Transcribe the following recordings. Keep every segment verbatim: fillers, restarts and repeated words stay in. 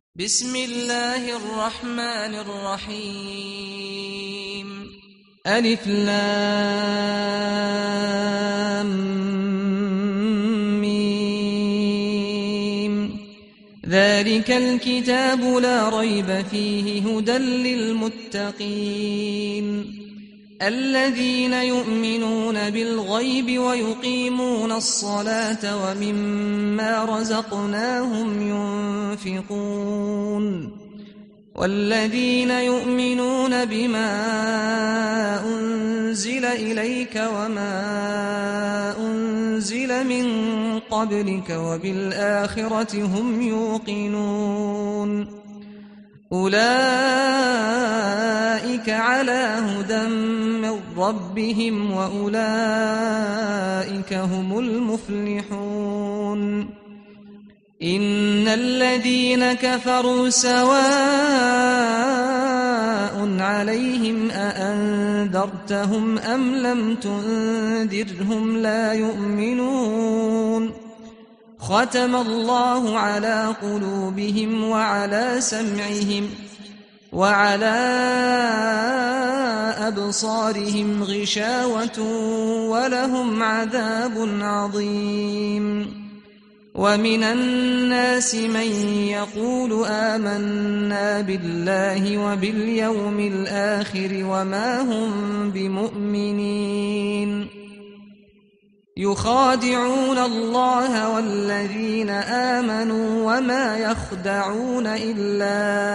بسم الله الرحمن الرحيم ألف لام ميم ذلك الكتاب لا ريب فيه هدى للمتقين الذين يؤمنون بالغيب ويقيمون الصلاة ومما رزقناهم ينفقون والذين يؤمنون بما أنزل إليك وما أنزل من قبلك وبالآخرة هم يوقنون أولئك على هدى من ربهم وأولئك هم المفلحون إن الذين كفروا سواء عليهم أأنذرتهم أم لم تنذرهم لا يؤمنون ختم الله على قلوبهم وعلى سمعهم وعلى أبصارهم غشاوة ولهم عذاب عظيم ومن الناس من يقول آمنا بالله وباليوم الآخر وما هم بمؤمنين يخادعون الله والذين آمنوا وما يخدعون إلا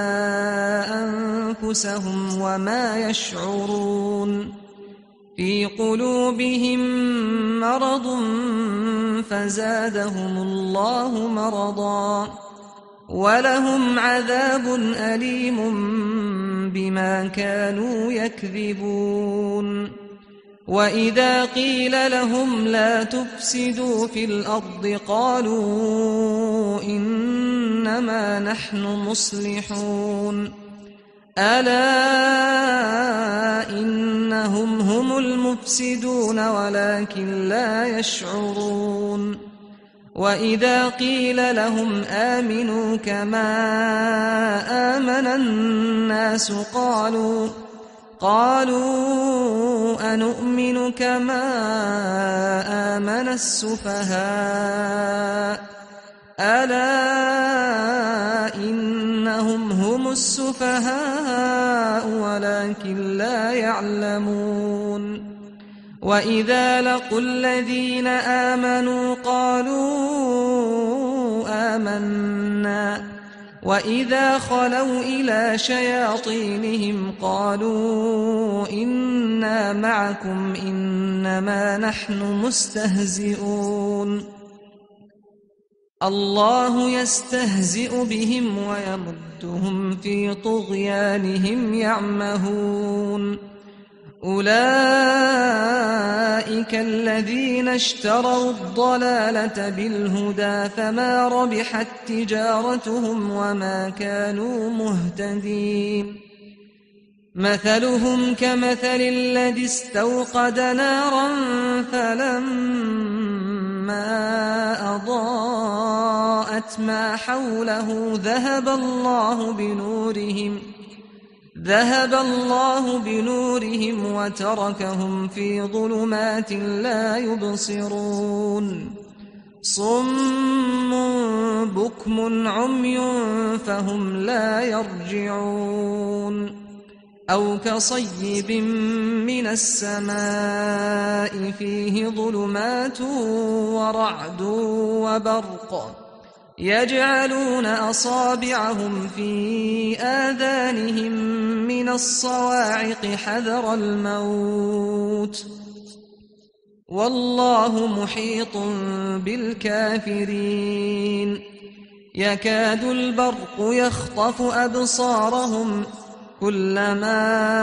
أنفسهم وما يشعرون في قلوبهم مرض فزادهم الله مرضا ولهم عذاب أليم بما كانوا يكذبون وإذا قيل لهم لا تفسدوا في الأرض قالوا إنما نحن مصلحون ألا إنهم هم المفسدون ولكن لا يشعرون وإذا قيل لهم آمنوا كما آمن الناس قالوا قالوا أنؤمن كما آمن السفهاء ألا إنهم هم السفهاء ولكن لا يعلمون وإذا لقوا الذين آمنوا قالوا آمنا وإذا خلوا إلى شياطينهم قالوا إنا معكم إنما نحن مستهزئون الله يستهزئ بهم ويمدهم في طغيانهم يعمهون أولئك الذين اشتروا الضلالة بالهدى فما ربحت تجارتهم وما كانوا مهتدين مثلهم كمثل الذي استوقد نارا فلما أضاءت ما حوله ذهب الله بنورهم ذهب الله بنورهم وتركهم في ظلمات لا يبصرون صم بكم عمي فهم لا يرجعون أو كصيب من السماء فيه ظلمات ورعد وبرق يجعلون أصابعهم في آذانهم من الصواعق حذر الموت والله محيط بالكافرين يكاد البرق يخطف أبصارهم كلما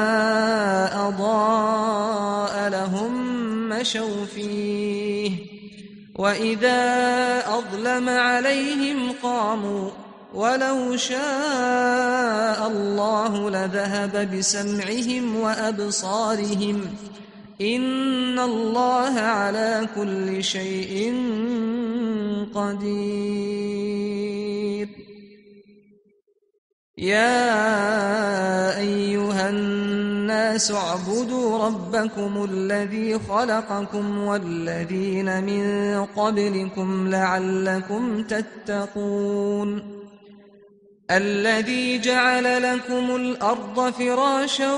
أضاء لهم مشوا فيه وإذا أظلم عليهم قاموا ولو شاء الله لذهب بسمعهم وأبصارهم إن الله على كل شيء قدير. يا أيها الناس اعبدوا ربكم الذي خلقكم والذين من قبلكم لعلكم تتقون الذي جعل لكم الأرض فراشا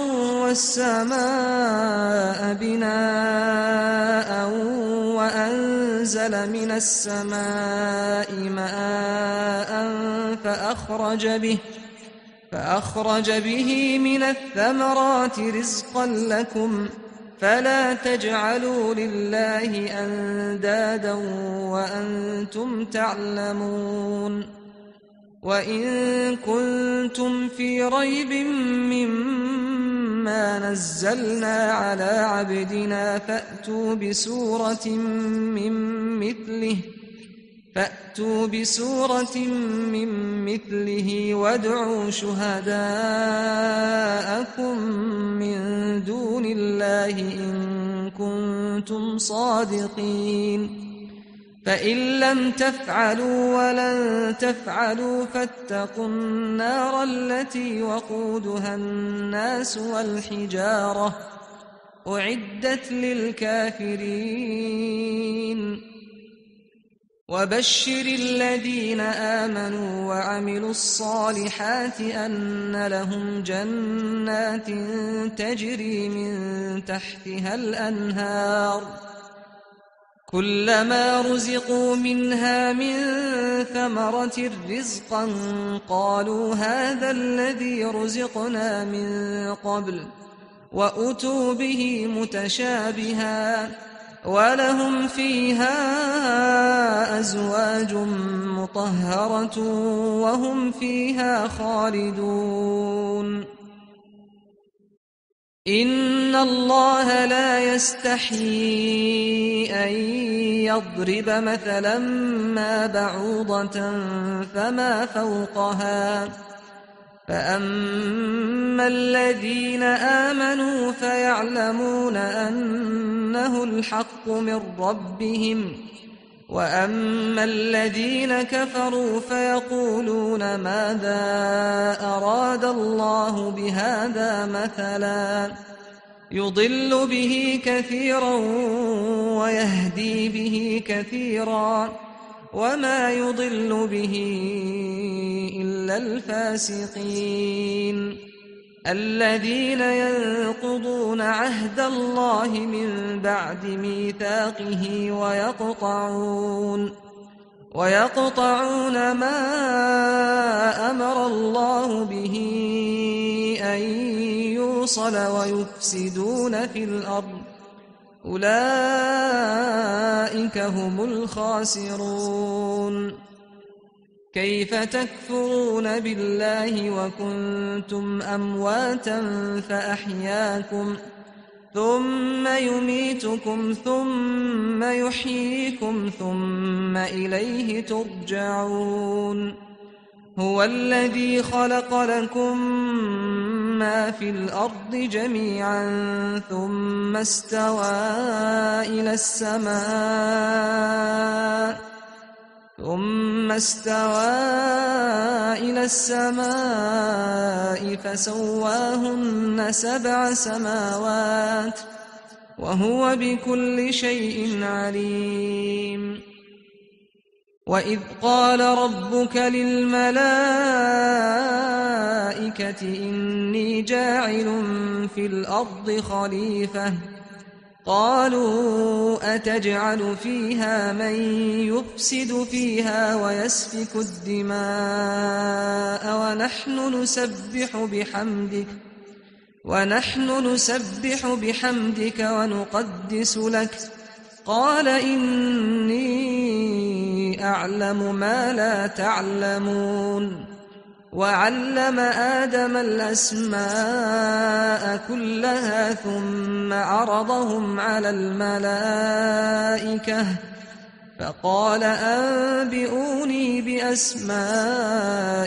والسماء بناء وأنزل من السماء ماء فأخرج به فأخرج به من الثمرات رزقا لكم فلا تجعلوا لله أندادا وأنتم تعلمون وإن كنتم في ريب مما نزلنا على عبدنا فأتوا بسورة من مثله فأتوا بسورة من مثله وادعوا شهداءكم من دون الله إن كنتم صادقين فإن لم تفعلوا ولن تفعلوا فاتقوا النار التي وقودها الناس والحجارة أعدت للكافرين وبشر الذين آمنوا وعملوا الصالحات أن لهم جنات تجري من تحتها الأنهار كلما رزقوا منها من ثمرة رزقا قالوا هذا الذي رزقنا من قبل وأتوا به متشابها ولهم فيها أزواج مطهرة وهم فيها خالدون إن الله لا يستحيي أن يضرب مثلا ما بعوضة فما فوقها فأما الذين آمنوا فيعلمون أنه الحق من ربهم وأما الذين كفروا فيقولون ماذا أراد الله بهذا مثلا يضل به كثيرا ويهدي به كثيرا وما يضل به إلا الفاسقين الذين ينقضون عهد الله من بعد ميثاقه ويقطعون ويقطعون ما أمر الله به أن يوصل ويفسدون في الأرض أولئك هم الخاسرون كيف تكفرون بالله وكنتم أمواتا فأحياكم ثم يميتكم ثم يحييكم ثم إليه ترجعون هو الذي خلق لكم ما في الأرض جميعا ثم استوى إلى السماء ثم استوى إلى السماء فسواهن سبع سماوات وهو بكل شيء عليم وإذ قال ربك للملائكة إني جاعل في الأرض خليفة قالوا أتجعل فيها من يفسد فيها ويسفك الدماء ونحن نسبح بحمدك ونحن نسبح بحمدك ونقدس لك قال إني أعلم ما لا تعلمون وعلم آدم الأسماء كلها ثم عرضهم على الملائكة فقال أنبئوني بأسماء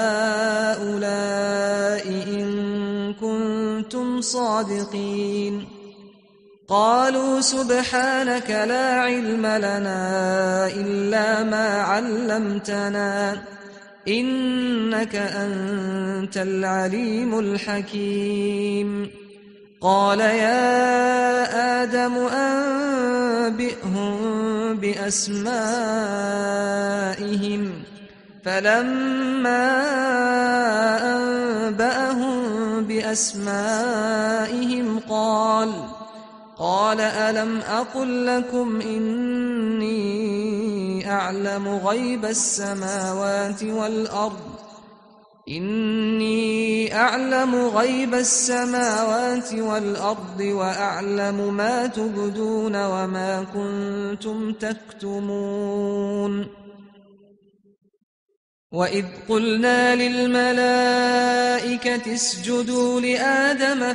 هؤلاء إن كنتم صادقين قالوا سبحانك لا علم لنا إلا ما علمتنا إنك أنت العليم الحكيم قال يا آدم أنبئهم بأسمائهم فلما أنبأهم بأسمائهم قال قال ألم أقل لكم إني أعلم غيب السماوات والأرض إني أعلم غيب السماوات والأرض وأعلم ما تبدون وما كنتم تكتمون وإذ قلنا للملائكة اسجدوا لآدم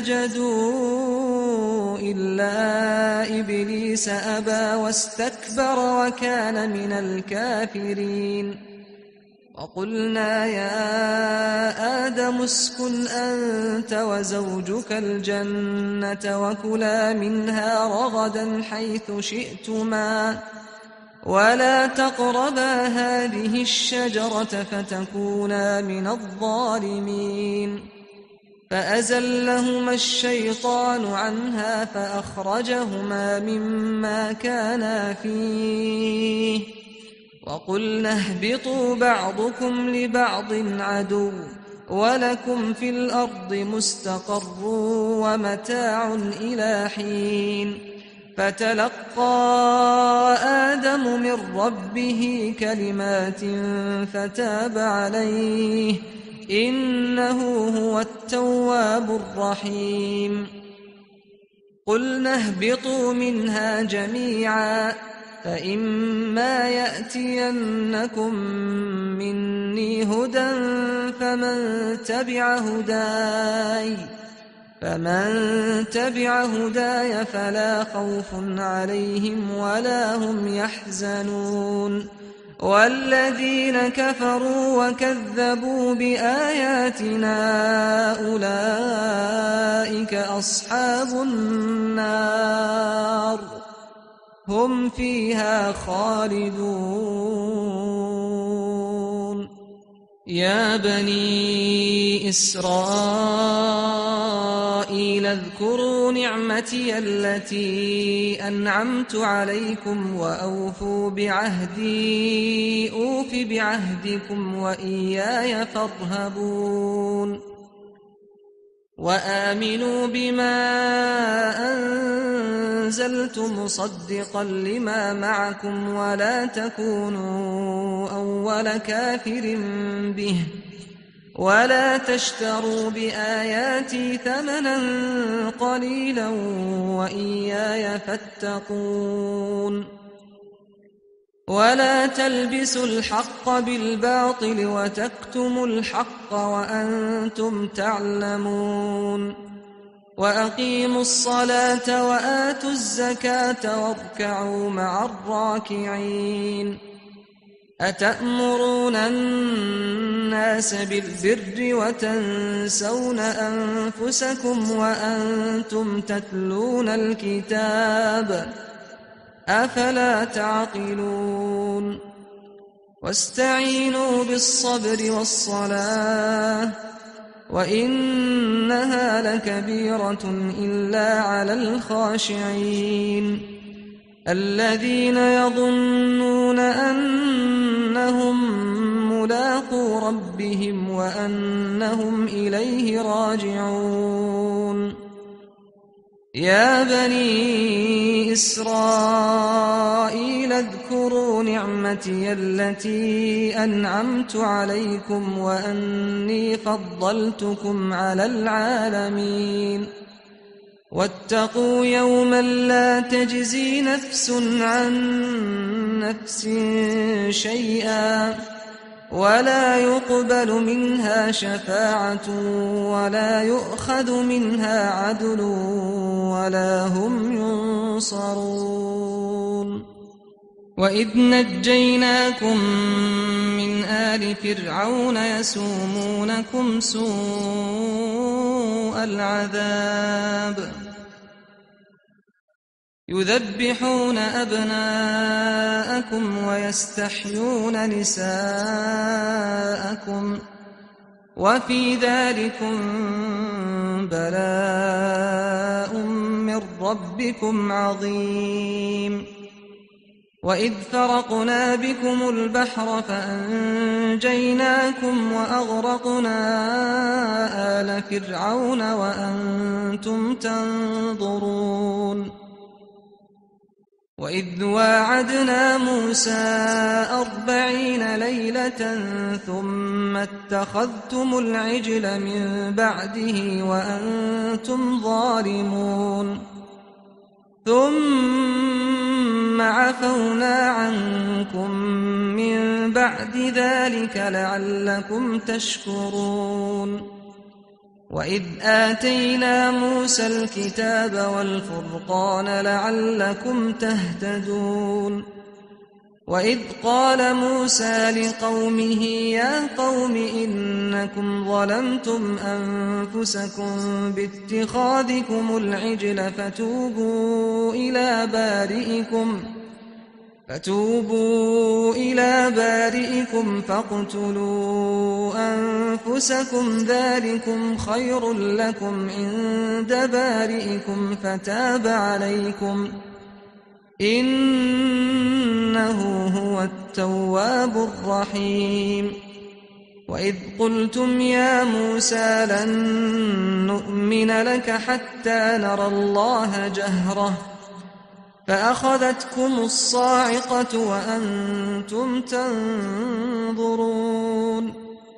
فسجدوا إلا إبليس أبى واستكبر وكان من الكافرين وقلنا يا آدم اسكن أنت وزوجك الجنة وكلا منها رغدا حيث شئتما ولا تقربا هذه الشجرة فتكونا من الظالمين فأزلهما الشيطان عنها فأخرجهما مما كانا فيه وقلنا اهبطوا بعضكم لبعض عدو ولكم في الأرض مستقر ومتاع إلى حين فتلقى آدم من ربه كلمات فتاب عليه إنه هو التواب الرحيم قلنا اهبطوا منها جميعا فإما يأتينكم مني هدى فمن تبع هداي فمن تبع هداي فلا خوف عليهم ولا هم يحزنون والذين كفروا وكذبوا بآياتنا أولئك أصحاب النار هم فيها خالدون يا بني إسرائيل اذكروا نعمتي التي أنعمت عليكم وأوفوا بعهدي أوف بعهدكم وإياي فارهبون وآمنوا بما أنزلت مصدقا لما معكم ولا تكونوا أول كافر به ولا تشتروا بآياتي ثمنا قليلا وإياي فاتقون ولا تلبسوا الحق بالباطل وتكتموا الحق وأنتم تعلمون وأقيموا الصلاة وآتوا الزكاة واركعوا مع الراكعين أتأمرون الناس بالبر وتنسون أنفسكم وأنتم تتلون الكتاب أفلا تعقلون واستعينوا بالصبر والصلاة وإنها لكبيرة إلا على الخاشعين الذين يظنون أنهم ملاقو ربهم وأنهم إليه راجعون يا بني إسرائيل اذكروا نعمتي التي أنعمت عليكم وأني فضلتكم على العالمين واتقوا يوما لا تجزي نفس عن نفس شيئا ولا يقبل منها شفاعة ولا يؤخذ منها عدل ولا هم ينصرون وإذ نجيناكم من آل فرعون يسومونكم سوء العذاب يذبحون أبناءكم ويستحيون نساءكم وفي ذلكم بلاء من ربكم عظيم. وإذ فرقنا بكم البحر فأنجيناكم وأغرقنا آل فرعون وأنتم تنظرون. وإذ واعدنا موسى أربعين ليلة ثم اتخذتم العجل من بعده وأنتم ظالمون ثم عفونا عنكم من بعد ذلك لعلكم تشكرون. وإذ آتينا موسى الكتاب والفرقان لعلكم تهتدون. وإذ قال موسى لقومه يا قوم إنكم ظلمتم أنفسكم باتخاذكم العجل فتوبوا إلى بارئكم فتوبوا إلى بارئكم فاقتلوا أنفسكم ذلكم خير لكم عند بارئكم فتاب عليكم إنه هو التواب الرحيم. وإذ قلتم يا موسى لن نؤمن لك حتى نرى الله جهرة فأخذتكم الصاعقة وأنتم تنظرون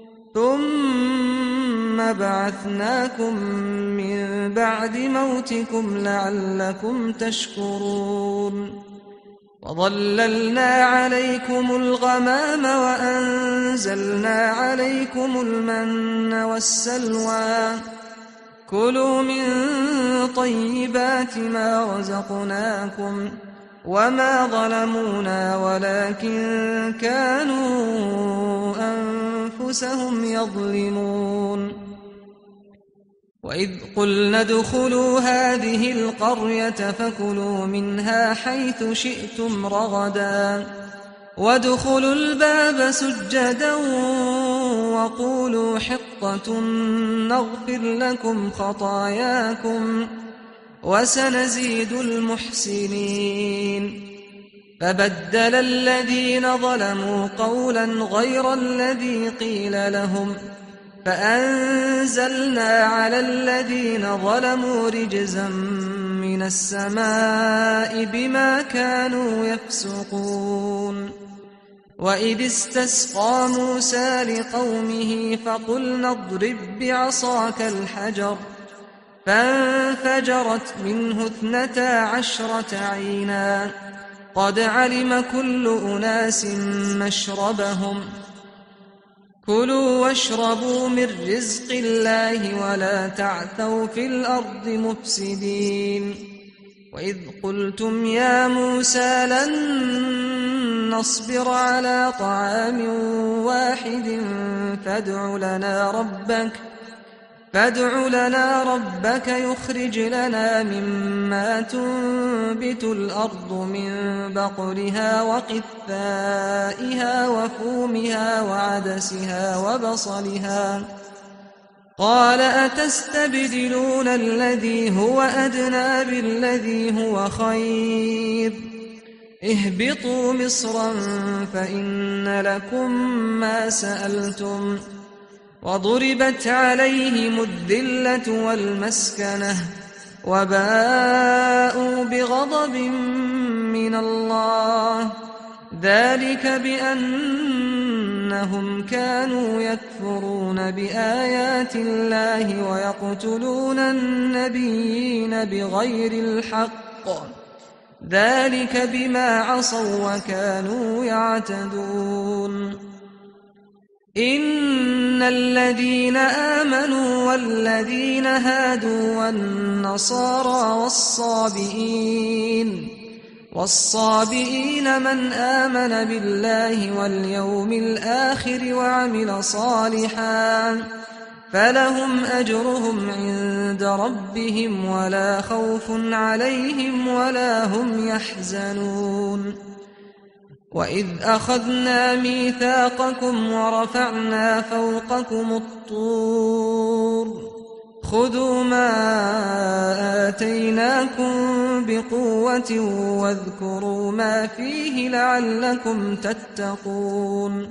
ثم بعثناكم من بعد موتكم لعلكم تشكرون. وظللنا عليكم الغمام وأنزلنا عليكم المن والسلوى كلوا من طيبات ما رزقناكم وما ظلمونا ولكن كانوا أنفسهم يظلمون. وإذ قلنا ادخلوا هذه القرية فكلوا منها حيث شئتم رغدا وادخلوا الباب سجدا وقولوا حطة نغفر لكم خطاياكم وسنزيد المحسنين. فبدل الذين ظلموا قولا غير الذي قيل لهم فأنزلنا على الذين ظلموا رجزا من السماء بما كانوا يفسقون. وإذ استسقى موسى لقومه فقلنا اضرب بعصاك الحجر فانفجرت منه اثنتا عشرة عينا قد علم كل أناس مشربهم كلوا واشربوا من رزق الله ولا تعثوا في الأرض مفسدين. وإذ قلتم يا موسى لن نصبر على طعام واحد فادع لنا ربك فادع لنا ربك يخرج لنا مما تنبت الأرض من بقلها وقثائها وفومها وعدسها وبصلها قال أتستبدلون الذي هو أدنى بالذي هو خير اهبطوا مصرا فإن لكم ما سألتم وضربت عليهم الذلة والمسكنة وباءوا بغضب من الله ذلك بأنهم كانوا يكفرون بآيات الله ويقتلون النبيين بغير الحق ذلك بما عصوا وكانوا يعتدون. إن الذين آمنوا والذين هادوا والنصارى والصابئين والصابئين من آمن بالله واليوم الآخر وعمل صالحا فلهم أجرهم عند ربهم ولا خوف عليهم ولا هم يحزنون وإذ أخذنا ميثاقكم ورفعنا فوقكم الطور خذوا ما آتيناكم بقوة واذكروا ما فيه لعلكم تتقون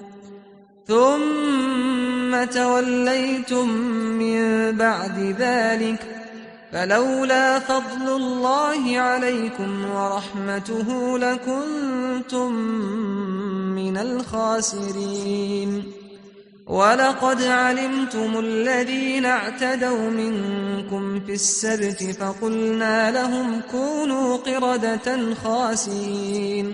ثم توليتم من بعد ذلك فلولا فضل الله عليكم ورحمته لكنتم من الخاسرين ولقد علمتم الذين اعتدوا منكم في السبت فقلنا لهم كونوا قردة خاسئين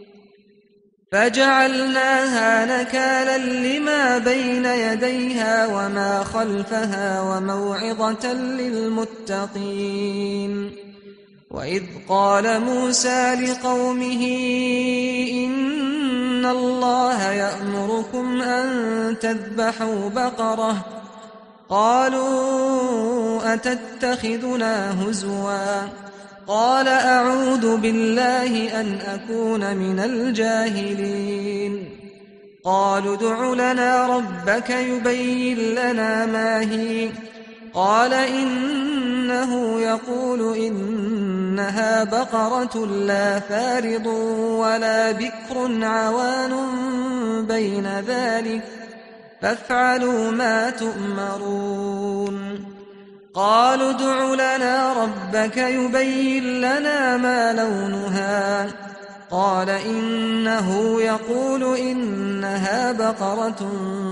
فجعلناها نكالا لما بين يديها وما خلفها وموعظة للمتقين وإذ قال موسى لقومه إن الله يأمركم أن تذبحوا بقرة قالوا أتتخذنا هزوا قال أعوذ بالله أن أكون من الجاهلين قالوا ادع لنا ربك يبين لنا ما هي قال إنه يقول إنها بقرة لا فارض ولا بكر عوان بين ذلك فافعلوا ما تؤمرون قالوا ادع لنا ربك يبين لنا ما لونها قال إنه يقول إنها بقرة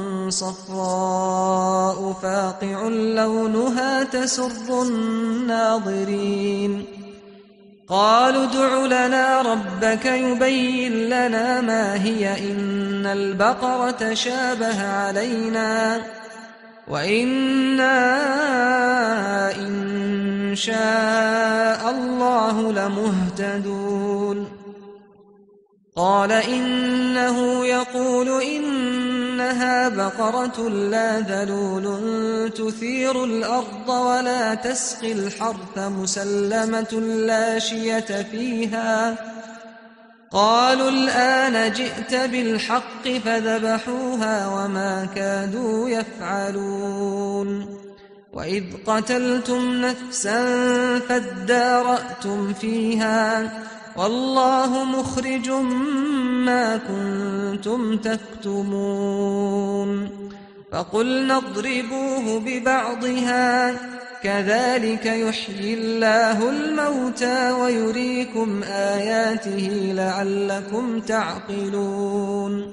صفراء فاقع لونها تسر الناظرين قالوا ادع لنا ربك يبين لنا ما هي إن البقرة شابه علينا وإنا إن شاء الله لمهتدون قال إنه يقول إنها بقرة لا ذلول تثير الأرض ولا تسقي الحرث مسلمة لا شية فيها قالوا الآن جئت بالحق فذبحوها وما كادوا يفعلون وإذ قتلتم نفسا فادارأتم فيها والله مخرج ما كنتم تكتمون فقلنا اضربوه ببعضها كذلك يحيي الله الموتى ويريكم آياته لعلكم تعقلون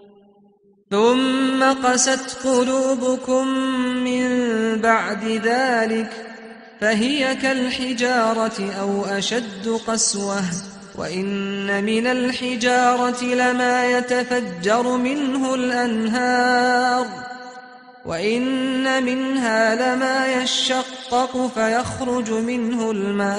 ثم قست قلوبكم من بعد ذلك فهي كالحجارة أو أشد قسوة وإن من الحجارة لما يتفجر منه الأنهار وإن منها لما يشقق فيخرج منه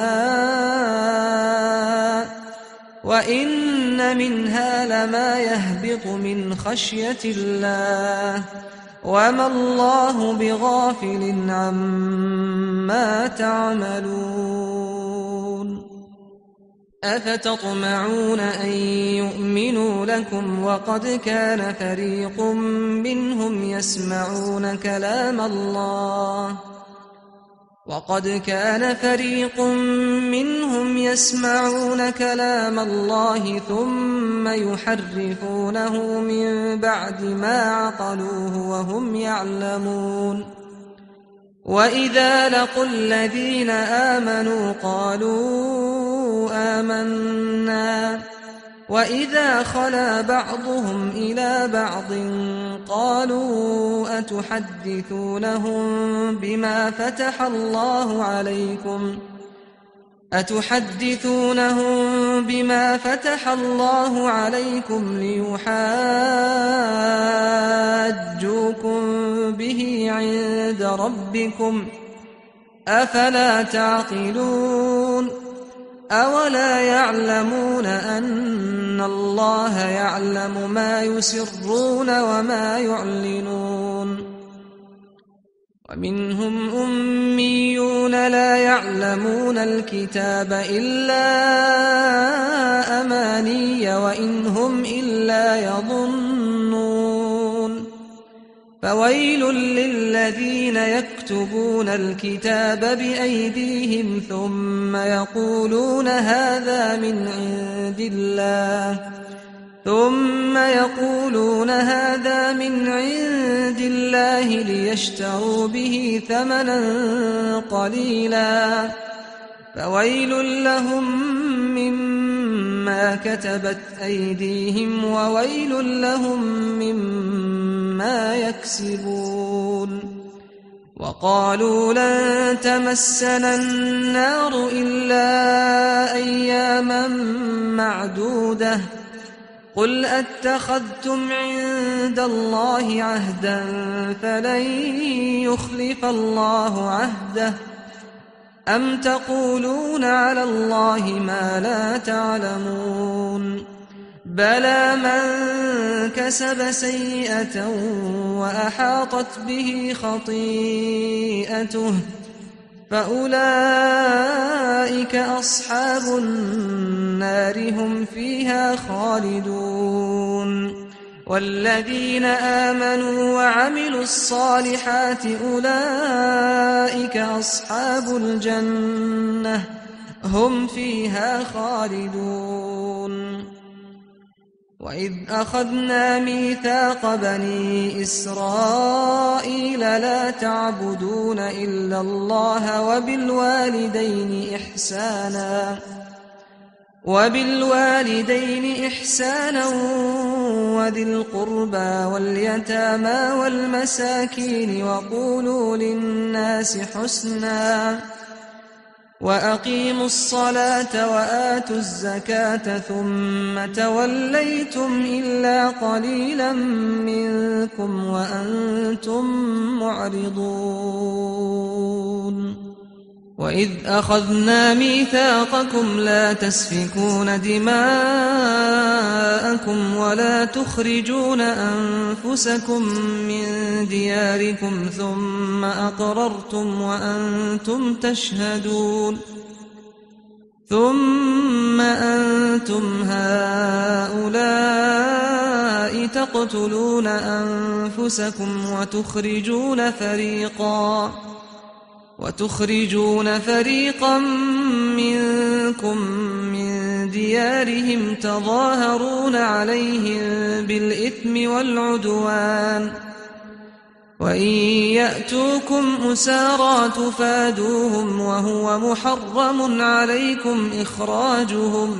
الماء وإن منها لما يهبط من خشية الله وما الله بغافل عما تعملون أفتطمعون أن يؤمنوا لكم وقد كان فريق منهم يسمعون كلام الله وقد كان فريق منهم يسمعون كلام الله ثم يحرفونه من بعد ما عقلوه وهم يعلمون وإذا لقوا الذين آمنوا قالوا آمنا وإذا خلا بعضهم إلى بعض قالوا أتحدثونهم بما فتح الله عليكم أتحدثونهم بما فتح الله عليكم ليحاجوكم به عند ربكم أفلا تعقلون أولا يعلمون أن الله يعلم ما يسرون وما يعلنون ومنهم أميون لا يعلمون الكتاب إلا أماني وإن هم إلا يظنون فويل للذين يكتبون الكتاب بأيديهم ثم يقولون هذا من عند الله ثم يقولون هذا من عند الله ليشتروا به ثمنا قليلا فويل لهم مما كتبت أيديهم وويل لهم مما يكسبون وقالوا لن تمسنا النار إلا أياما معدودة قل أتخذتم عند الله عهدا فلن يخلف الله عهده أم تقولون على الله ما لا تعلمون بلى من كسب سيئة وأحاطت به خطيئته فأولئك أصحاب النار هم فيها خالدون والذين آمنوا وعملوا الصالحات أولئك أصحاب الجنة هم فيها خالدون وإذ أخذنا ميثاق بني إسرائيل لا تعبدون إلا الله وبالوالدين إحسانا وبالوالدين إحسانا وذي القربى واليتامى والمساكين وقولوا للناس حسنا وأقيموا الصلاة وآتوا الزكاة ثم توليتم إلا قليلا منكم وأنتم معرضون وإذ أخذنا ميثاقكم لا تسفكون دماءكم ولا تخرجون أنفسكم من دياركم ثم أقررتم وأنتم تشهدون ثم أنتم هؤلاء تقتلون أنفسكم وتخرجون فريقا وتخرجون فريقا منكم من ديارهم تظاهرون عليهم بالإثم والعدوان وإن يأتوكم أسارى تفادوهم وهو محرم عليكم إخراجهم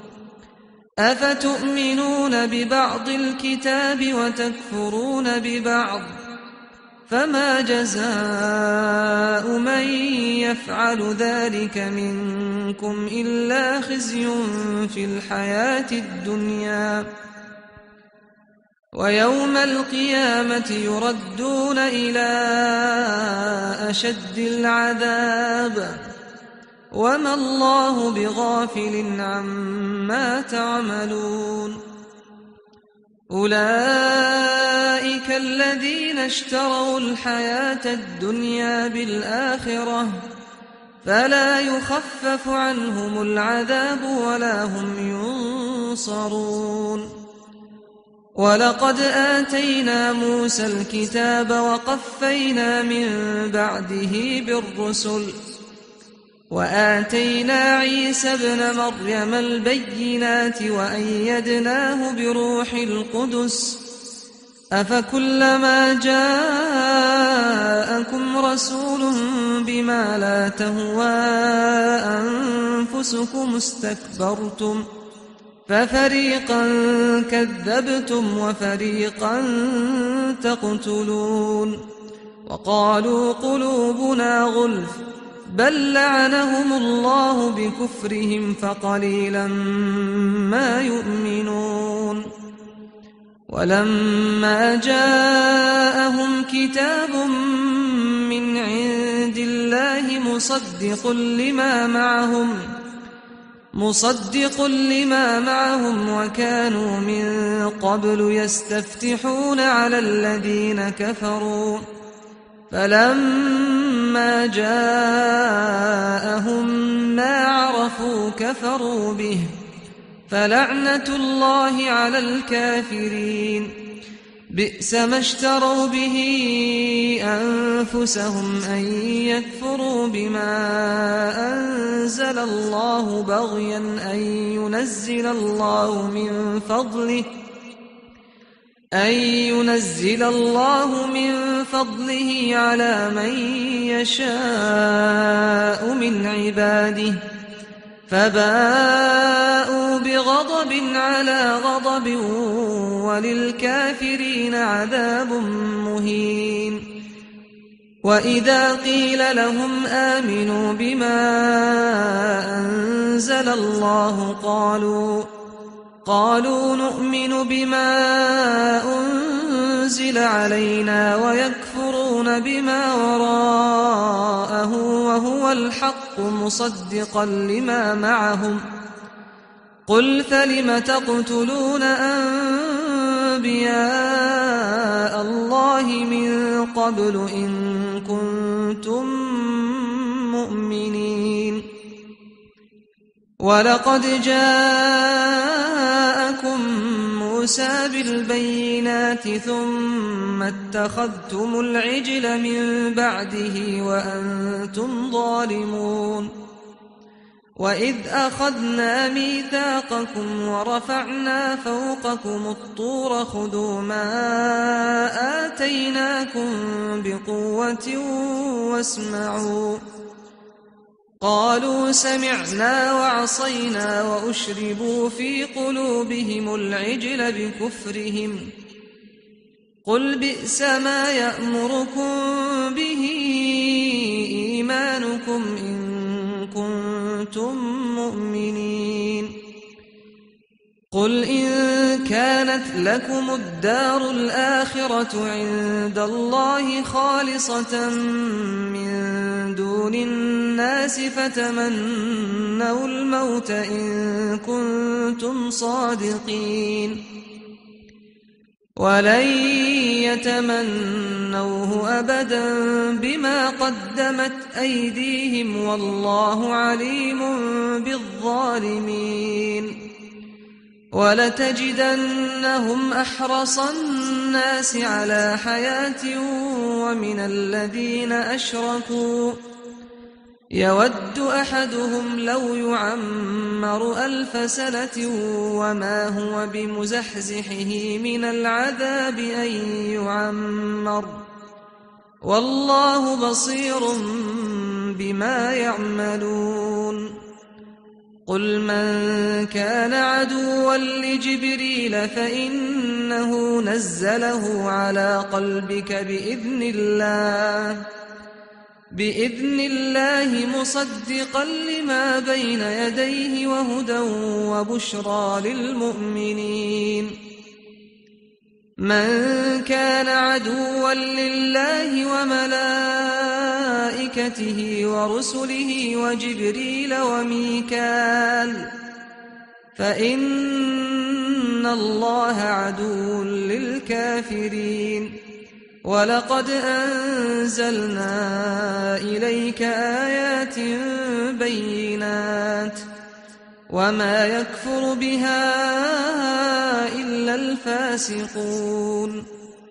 أفتؤمنون ببعض الكتاب وتكفرون ببعض فما جزاء من يفعل ذلك منكم إلا خزي في الحياة الدنيا ويوم القيامة يردون إلى أشد العذاب وما الله بغافل عما تعملون أولئك الذين اشتروا الحياة الدنيا بالآخرة فلا يخفف عنهم العذاب ولا هم ينصرون ولقد آتينا موسى الكتاب وقفينا من بعده بالرسل وآتينا عيسى ابن مريم البينات وأيدناه بروح القدس أفكلما جاءكم رسول بما لا تهوى أنفسكم استكبرتم ففريقا كذبتم وفريقا تقتلون وقالوا قلوبنا غلف بل لعنهم الله بكفرهم فقليلا ما يؤمنون ولما جاءهم كتاب من عند الله مصدق لما معهم مصدق لما معهم وكانوا من قبل يستفتحون على الذين كفروا فلما جاءهم ما عرفوا كفروا به فلعنة الله على الكافرين بئس ما اشتروا به أنفسهم أن يكفروا بما أنزل الله بغيا أن ينزل الله من فضله أن ينزل الله من فضله على من يشاء من عباده فباءوا بغضب على غضب وللكافرين عذاب مهين وإذا قيل لهم آمنوا بما أنزل الله قالوا قالوا نؤمن بما أنزل علينا ويكفرون بما وراءه وهو الحق مصدقا لما معهم قل فلم تقتلون أنبياء الله من قبل إن كنتم مؤمنين ولقد جاءكم موسى بالبينات ثم اتخذتم العجل من بعده وأنتم ظالمون وإذ أخذنا ميثاقكم ورفعنا فوقكم الطور خذوا ما آتيناكم بقوة واسمعوا قالوا سمعنا وعصينا وأشربوا في قلوبهم العجل بكفرهم قل بئس ما يأمركم به إيمانكم إن كنتم مؤمنين قل إن كانت لكم الدار الآخرة عند الله خالصة من دون الناس فتمنوا الموت إن كنتم صادقين ولن يتمنوه أبدا بما قدمت أيديهم والله عليم بالظالمين ولتجدنهم أحرص الناس على حياة ومن الذين أشركوا يود أحدهم لو يعمر ألف سنة وما هو بمزحزحه من العذاب أن يعمر والله بصير بما يعملون قل من كان عدوا لجبريل فإنه نزله على قلبك بإذن الله بإذن الله مصدقا لما بين يديه وهدى وبشرى للمؤمنين من كان عدوا لله وملائكته ورسله وجبريل وميكال فإن الله عدو للكافرين ولقد أنزلنا إليك آيات بينات وما يكفر بها إلا الفاسقون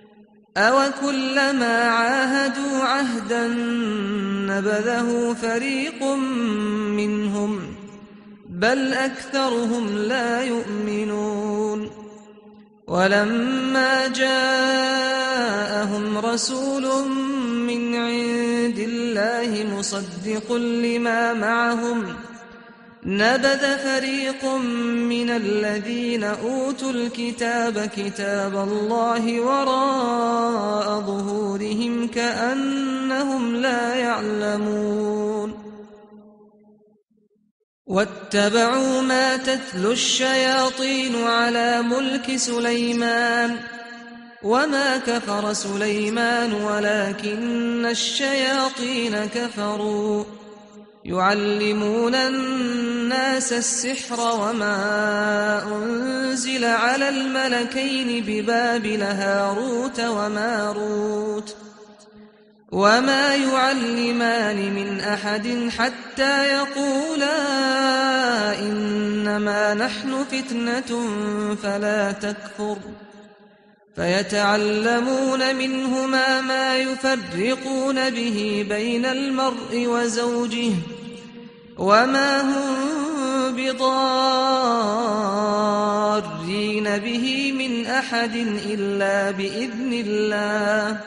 أوكلما عاهدوا عهدا نبذه فريق منهم بل أكثرهم لا يؤمنون ولما جاءهم رسول من عند الله مصدق لما معهم نبذ فريق من الذين أوتوا الكتاب كتاب الله وراء ظهورهم كأنهم لا يعلمون واتبعوا ما تتلو الشياطين على ملك سليمان وما كفر سليمان ولكن الشياطين كفروا يعلمون الناس السحر وما أنزل على الملكين ببابل هاروت وماروت وما يعلمان من أحد حتى يقولا إنما نحن فتنة فلا تكفر فيتعلمون منهما ما يفرقون به بين المرء وزوجه وما هم بضارين به من أحد إلا بإذن الله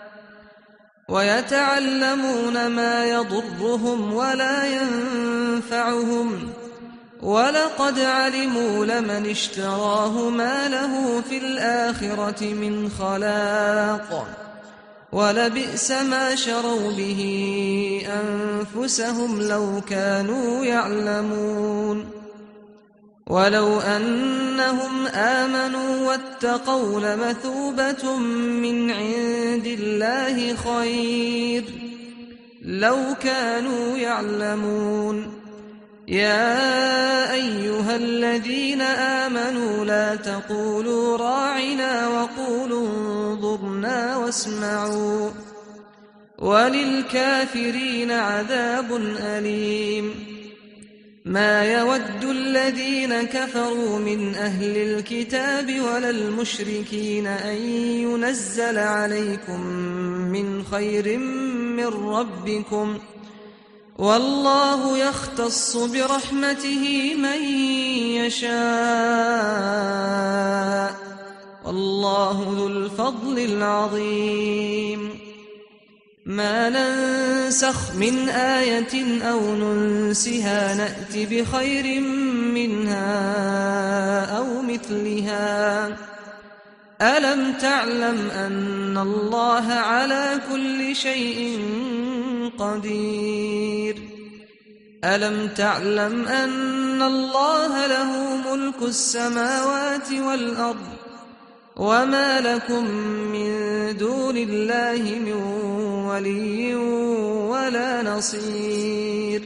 ويتعلمون ما يضرهم ولا ينفعهم ولقد علموا لمن اشتراه ما له في الآخرة من خلاق ولبئس ما شروا به أنفسهم لو كانوا يعلمون ولو أنهم آمنوا واتقوا لمثوبة من عند الله خير لو كانوا يعلمون يا أيها الذين آمنوا لا تقولوا راعنا وقولوا انظرنا واسمعوا وللكافرين عذاب أليم ما يود الذين كفروا من أهل الكتاب ولا المشركين أن ينزل عليكم من خير من ربكم والله يختص برحمته من يشاء والله ذو الفضل العظيم ما ننسخ من آية أو ننسها نأت بخير منها أو مثلها ألم تعلم أن الله على كل شيء قدير ألم تعلم أن الله له ملك السماوات والأرض وما لكم من دون الله من ولي ولا نصير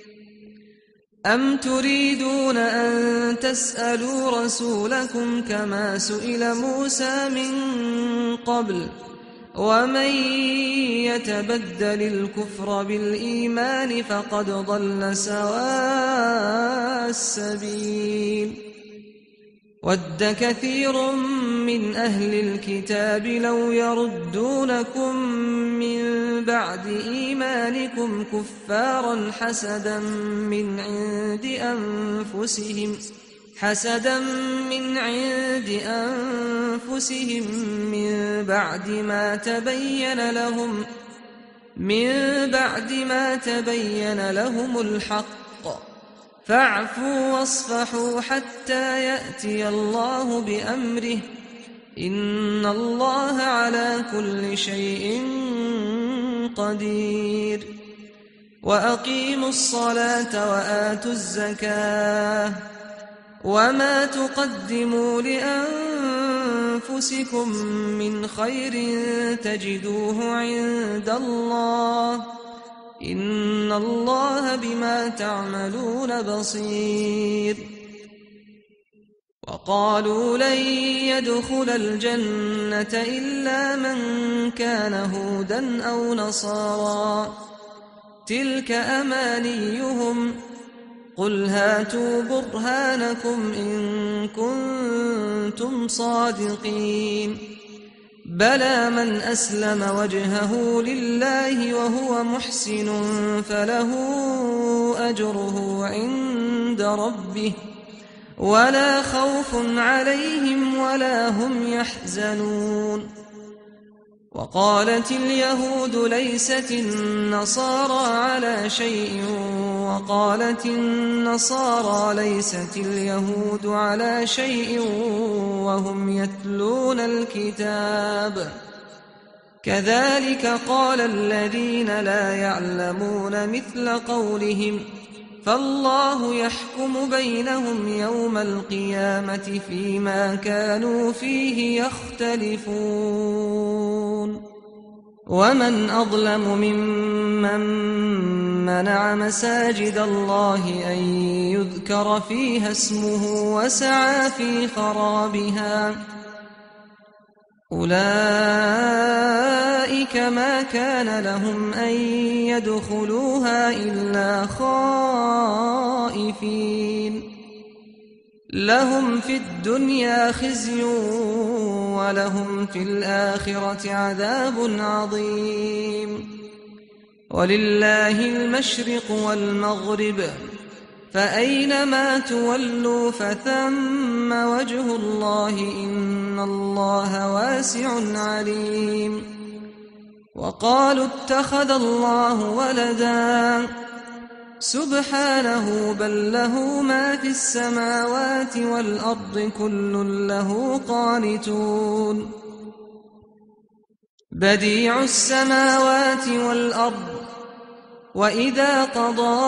أم تريدون أن تسألوا رسولكم كما سئل موسى من قبل ومن يتبدل الكفر بالإيمان فقد ضل سواء السبيل ود كثير من أهل الكتاب لو يردونكم من بعد إيمانكم كفارا حسدا من عند أنفسهم حسدا من عند أنفسهم من بعد ما تبين لهم من بعد ما تبين لهم الحق فاعفوا واصفحوا حتى يأتي الله بأمره إن الله على كل شيء قدير وأقيموا الصلاة وآتوا الزكاة وما تقدموا لأنفسكم من خير تجدوه عند الله إن الله بما تعملون بصير وقالوا لن يدخل الجنة إلا من كان هودا أو نصارى تلك أمانيهم قل هاتوا برهانكم إن كنتم صادقين بلى من أسلم وجهه لله وهو محسن فله أجره عند ربه ولا خوف عليهم ولا هم يحزنون وقالت اليهود ليست النصارى على شيء وقالت النصارى ليست اليهود على شيء وهم يتلون الكتاب كذلك قال الذين لا يعلمون مثل قولهم فالله يحكم بينهم يوم القيامة فيما كانوا فيه يختلفون ومن أظلم ممن منع مساجد الله أن يذكر فيها اسمه وسعى في خرابها أولئك ما كان لهم أن يدخلوها إلا خائفين لهم في الدنيا خزي ولهم في الآخرة عذاب عظيم ولله المشرق والمغرب فأينما تولوا فثم وجه الله إن الله واسع عليم وقالوا اتخذ الله ولدا سبحانه بل له ما في السماوات والأرض كل له قانتون بديع السماوات والأرض وإذا قضى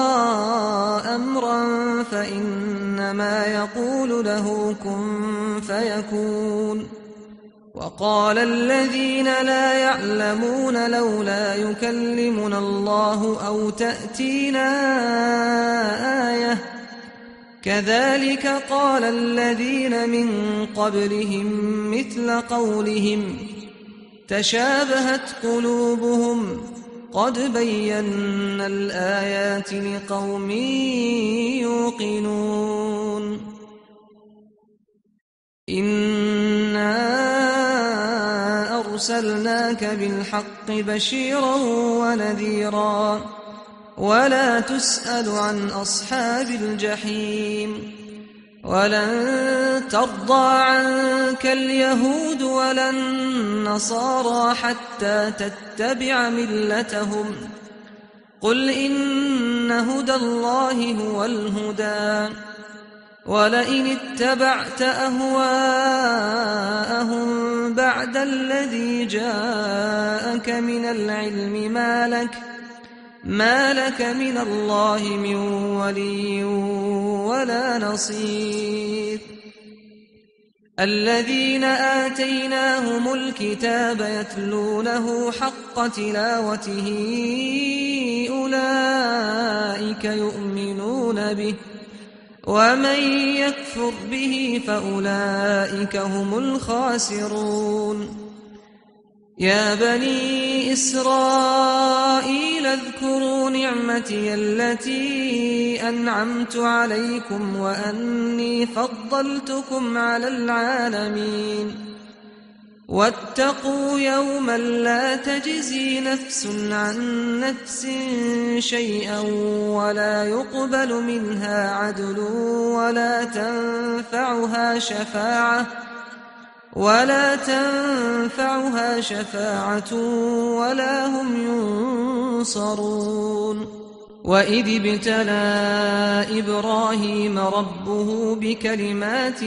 أمرا فإنما يقول له كن فيكون وقال الذين لا يعلمون لولا يكلمنا الله أو تأتينا آية كذلك قال الذين من قبلهم مثل قولهم تشابهت قلوبهم قد بينا الآيات لقوم يوقنون إنا أرسلناك بالحق بشيرا ونذيرا ولا تسأل عن أصحاب الجحيم ولن ترضى عنك اليهود ولا النصارى حتى تتبع ملتهم قل إن هدى الله هو الهدى ولئن اتبعت أهواءهم بعد الذي جاءك من العلم ما لك ما لك من الله من ولي ولا نصير الذين آتيناهم الكتاب يتلونه حق تلاوته أولئك يؤمنون به ومن يكفر به فأولئك هم الخاسرون يا بني إسرائيل اذكروا نعمتي التي أنعمت عليكم وأني فضلتكم على العالمين واتقوا يوما لا تجزي نفس عن نفس شيئا ولا يقبل منها عدل ولا تنفعها شفاعة ولا تنفعها شفاعة ولا هم ينصرون وإذ ابتلى إبراهيم ربه بكلمات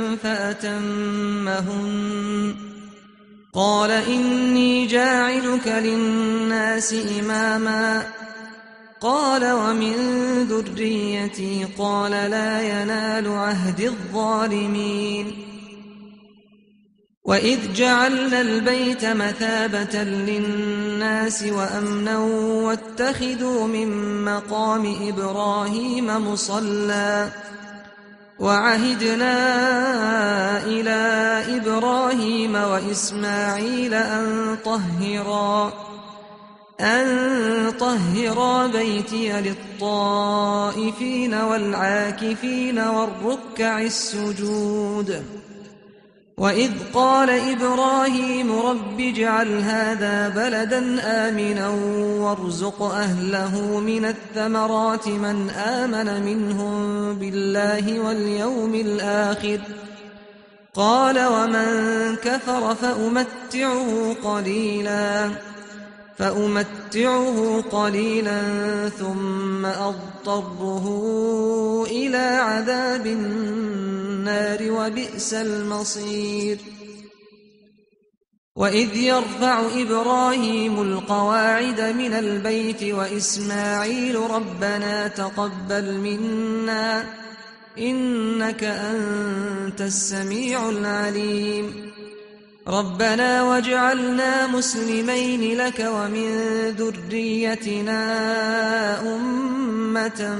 فأتمهن قال إني جاعلك للناس إماما قال ومن ذريتي قال لا ينال عهد الظالمين وإذ جعلنا البيت مثابة للناس وأمنا واتخذوا من مقام إبراهيم مصلى وعهدنا إلى إبراهيم وإسماعيل أن طهرا أن طهرا بيتي للطائفين والعاكفين والركع السجود وإذ قال إبراهيم رب اجعل هذا بلدا آمنا وارزق أهله من الثمرات من آمن منهم بالله واليوم الآخر قال ومن كفر فأمتعه قليلا فأمتعه قليلا ثم أضطره إلى عذاب النار وبئس المصير وإذ يرفع إبراهيم القواعد من البيت وإسماعيل ربنا تقبل منا إنك أنت السميع العليم ربنا واجعلنا مسلمين لك ومن ذريتنا أمة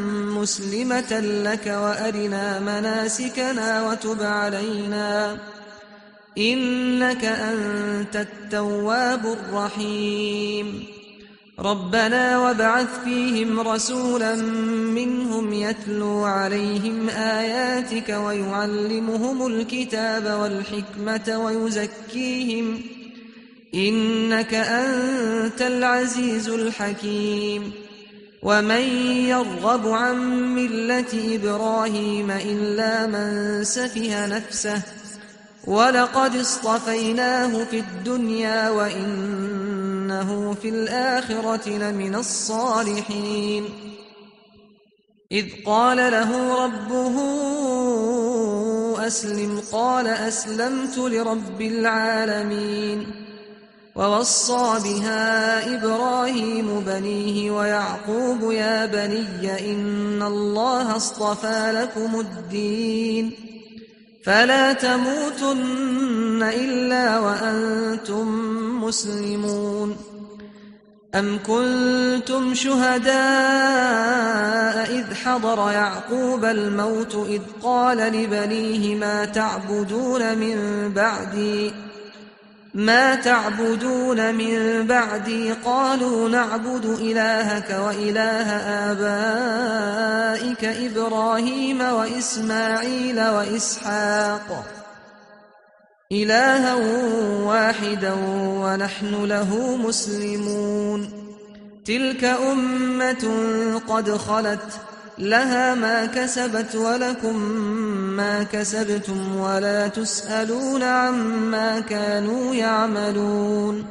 مسلمة لك وأرنا مناسكنا وتب علينا إنك أنت التواب الرحيم ربنا وابعث فيهم رسولا منهم يتلو عليهم آياتك ويعلمهم الكتاب والحكمة ويزكيهم إنك أنت العزيز الحكيم ومن يرغب عن ملة إبراهيم إلا من سفه نفسه ولقد اصطفيناه في الدنيا وإنه في الآخرة لمن الصالحين إذ قال له ربه أسلم قال أسلمت لرب العالمين ووصى بها إبراهيم بنيه ويعقوب يا بني إن الله اصطفى لكم الدين فلا تموتن إلا وأنتم مسلمون أم كنتم شهداء إذ حضر يعقوب الموت إذ قال لبنيه ما تعبدون من بعدي ما تعبدون من بعدي قالوا نعبد إلهك وإله آبائك إبراهيم وإسماعيل وإسحاق إلها واحدا ونحن له مسلمون تلك أمة قد خلت لها ما كسبت ولكم ما كسبتم ولا تسألون عما كانوا يعملون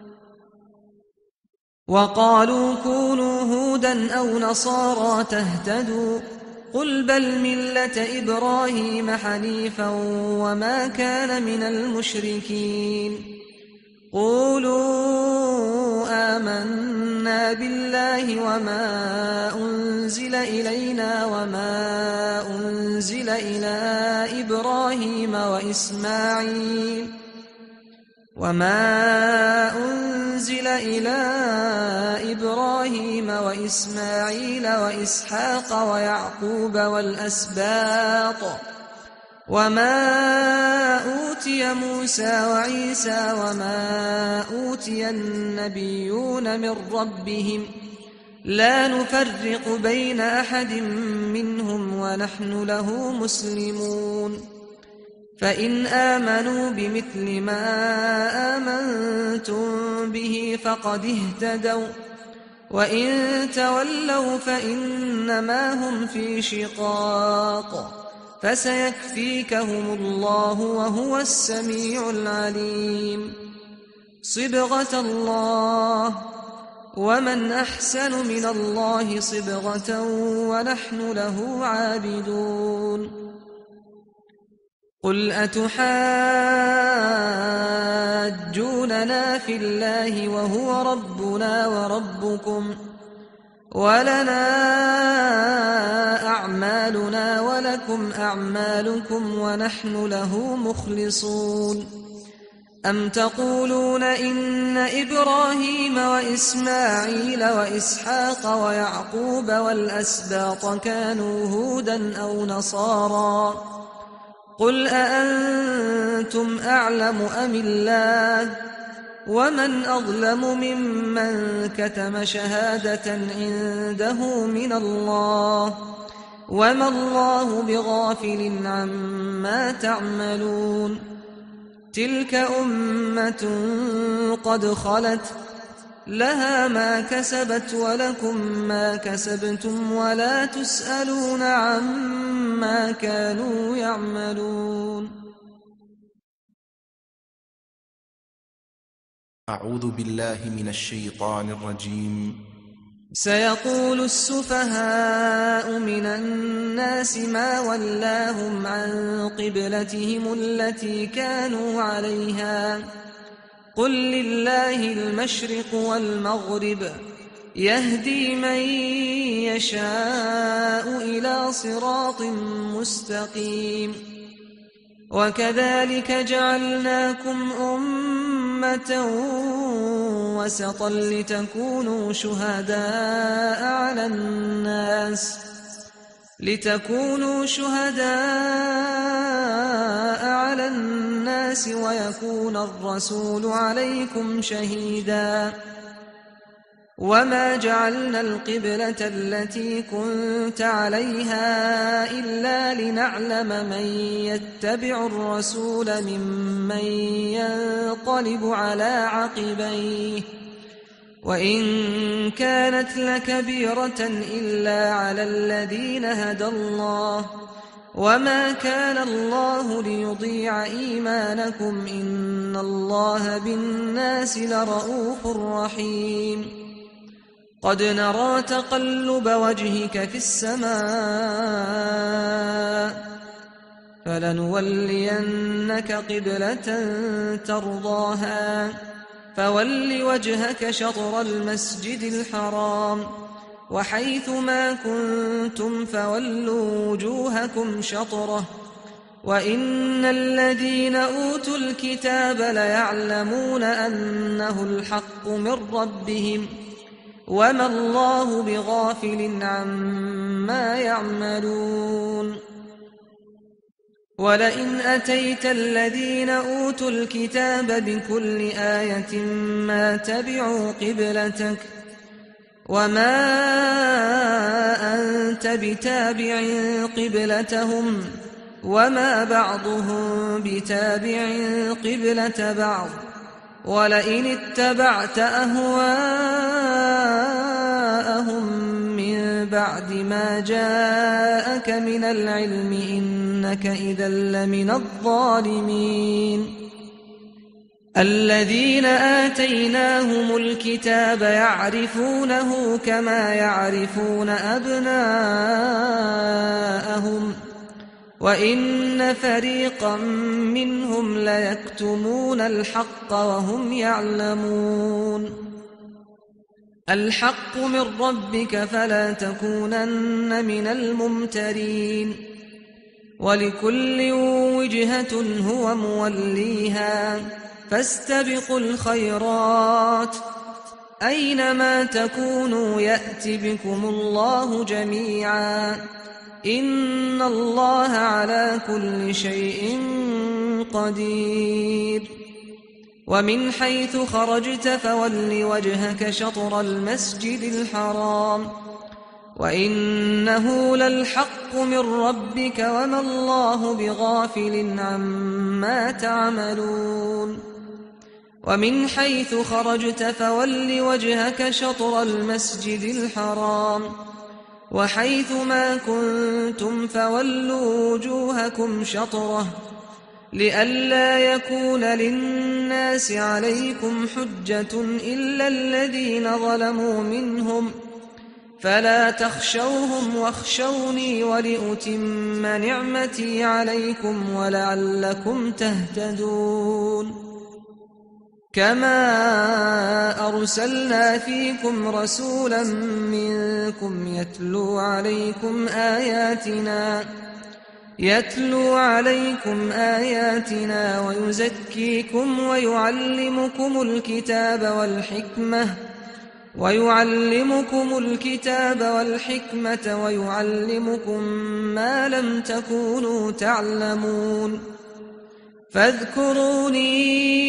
وقالوا كونوا هودا أو نصارى تهتدوا قل بل ملة إبراهيم حنيفا وما كان من المشركين قولوا آمنا بالله وما أنزل إلينا وما أنزل إلى إبراهيم وإسماعيل وما أنزل إلى إبراهيم وإسماعيل وإسحاق ويعقوب والأسباط وما أوتي موسى وعيسى وما أوتي النبيون من ربهم لا نفرق بين أحد منهم ونحن له مسلمون فإن آمنوا بمثل ما آمنتم به فقد اهتدوا وإن تولوا فإنما هم في شقاق فسيكفيكهم الله وهو السميع العليم صبغة الله ومن أحسن من الله صبغة ونحن له عابدون قل أتحاجوننا في الله وهو ربنا وربكم ولنا أعمالنا ولكم أعمالكم ونحن له مخلصون أم تقولون إن إبراهيم وإسماعيل وإسحاق ويعقوب والأسباط كانوا هودا أو نصارى قل أأنتم أعلم أم الله ومن أظلم ممن كتم شهادة عنده من الله وما الله بغافل عما تعملون تلك أمة قد خلت لها ما كسبت ولكم ما كسبتم ولا تسألون عما كانوا يعملون أعوذ بالله من الشيطان الرجيم سيقول السفهاء من الناس ما ولاهم عن قبلتهم التي كانوا عليها قل لله المشرق والمغرب يهدي من يشاء إلى صراط مستقيم وكذلك جعلناكم أمة وسطا لتكونوا شهداء على الناس لتكونوا شهداء على الناس ويكون الرسول عليكم شهيدا وما جعلنا القبلة التي كنت عليها إلا لنعلم من يتبع الرسول ممن ينقلب على عقبيه وإن كانت لكبيرة إلا على الذين هدى الله وما كان الله ليضيع إيمانكم إن الله بالناس لرءوف رحيم قد نرى تقلب وجهك في السماء فلنولينك قبلة ترضاها فول وجهك شطر المسجد الحرام وحيث ما كنتم فولوا وجوهكم شطره وإن الذين أوتوا الكتاب ليعلمون أنه الحق من ربهم وما الله بغافل عما يعملون ولئن أتيت الذين أوتوا الكتاب بكل آية ما تبعوا قبلتك وما أنت بتابع قبلتهم وما بعضهم بتابع قبلة بعض ولئن اتبعت أهواءهم من بعد ما جاءك من العلم إنك إذا لمن الظالمين الذين آتيناهم الكتاب يعرفونه كما يعرفون أبناءهم وإن فريقا منهم ليكتمون الحق وهم يعلمون الحق من ربك فلا تكونن من الممترين ولكل وجهة هو موليها فاستبقوا الخيرات أينما تكونوا يأت بكم الله جميعا إن الله على كل شيء قدير ومن حيث خرجت فول وجهك شطر المسجد الحرام وإنه للحق من ربك وما الله بغافل عما تعملون ومن حيث خرجت فول وجهك شطر المسجد الحرام وحيث ما كنتم فولوا وجوهكم شطره لئلا يكون للناس عليكم حجة إلا الذين ظلموا منهم فلا تخشوهم واخشوني ولأتم نعمتي عليكم ولعلكم تهتدون كما أرسلنا فيكم رسولا منكم يتلو عليكم آياتنا يتلو عليكم آياتنا ويزكيكم ويعلمكم الكتاب والحكمة ويعلمكم الكتاب والحكمة ويعلمكم ما لم تكونوا تعلمون فاذكروني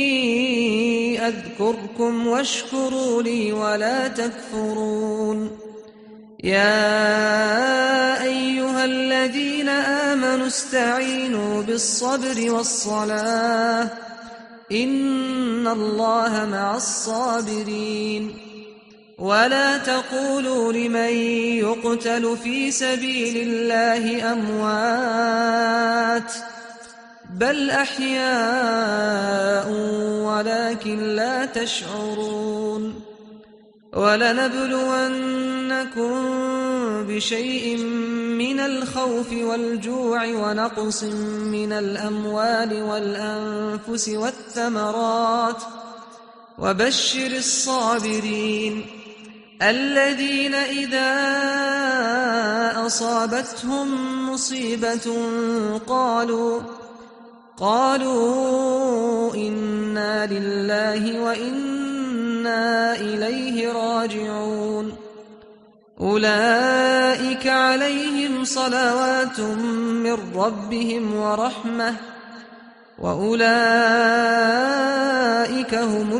أذكركم واشكروا لي ولا تكفرون يا أيها الذين آمنوا استعينوا بالصبر والصلاة إن الله مع الصابرين ولا تقولوا لمن يقتل في سبيل الله أموات بل أحياء ولكن لا تشعرون ولنبلونكم بشيء من الخوف والجوع ونقص من الأموال والأنفس والثمرات وبشر الصابرين الذين إذا أصابتهم مصيبة قالوا قالوا إنا لله وإنا إليه راجعون أولئك عليهم صلوات من ربهم ورحمة وأولئك هم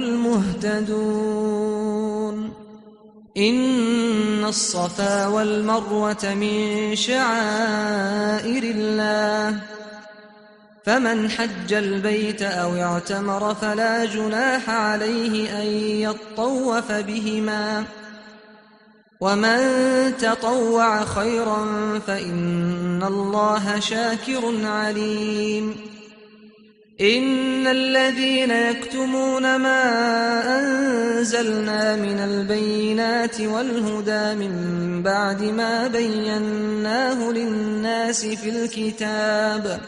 المهتدون إن الصفا والمروة من شعائر الله فمن حج البيت أو اعتمر فلا جناح عليه أن يطوف بهما ومن تطوع خيرا فإن الله شاكر عليم إن الذين يكتمون ما أنزلنا من البينات والهدى من بعد ما بيناه للناس في الكتاب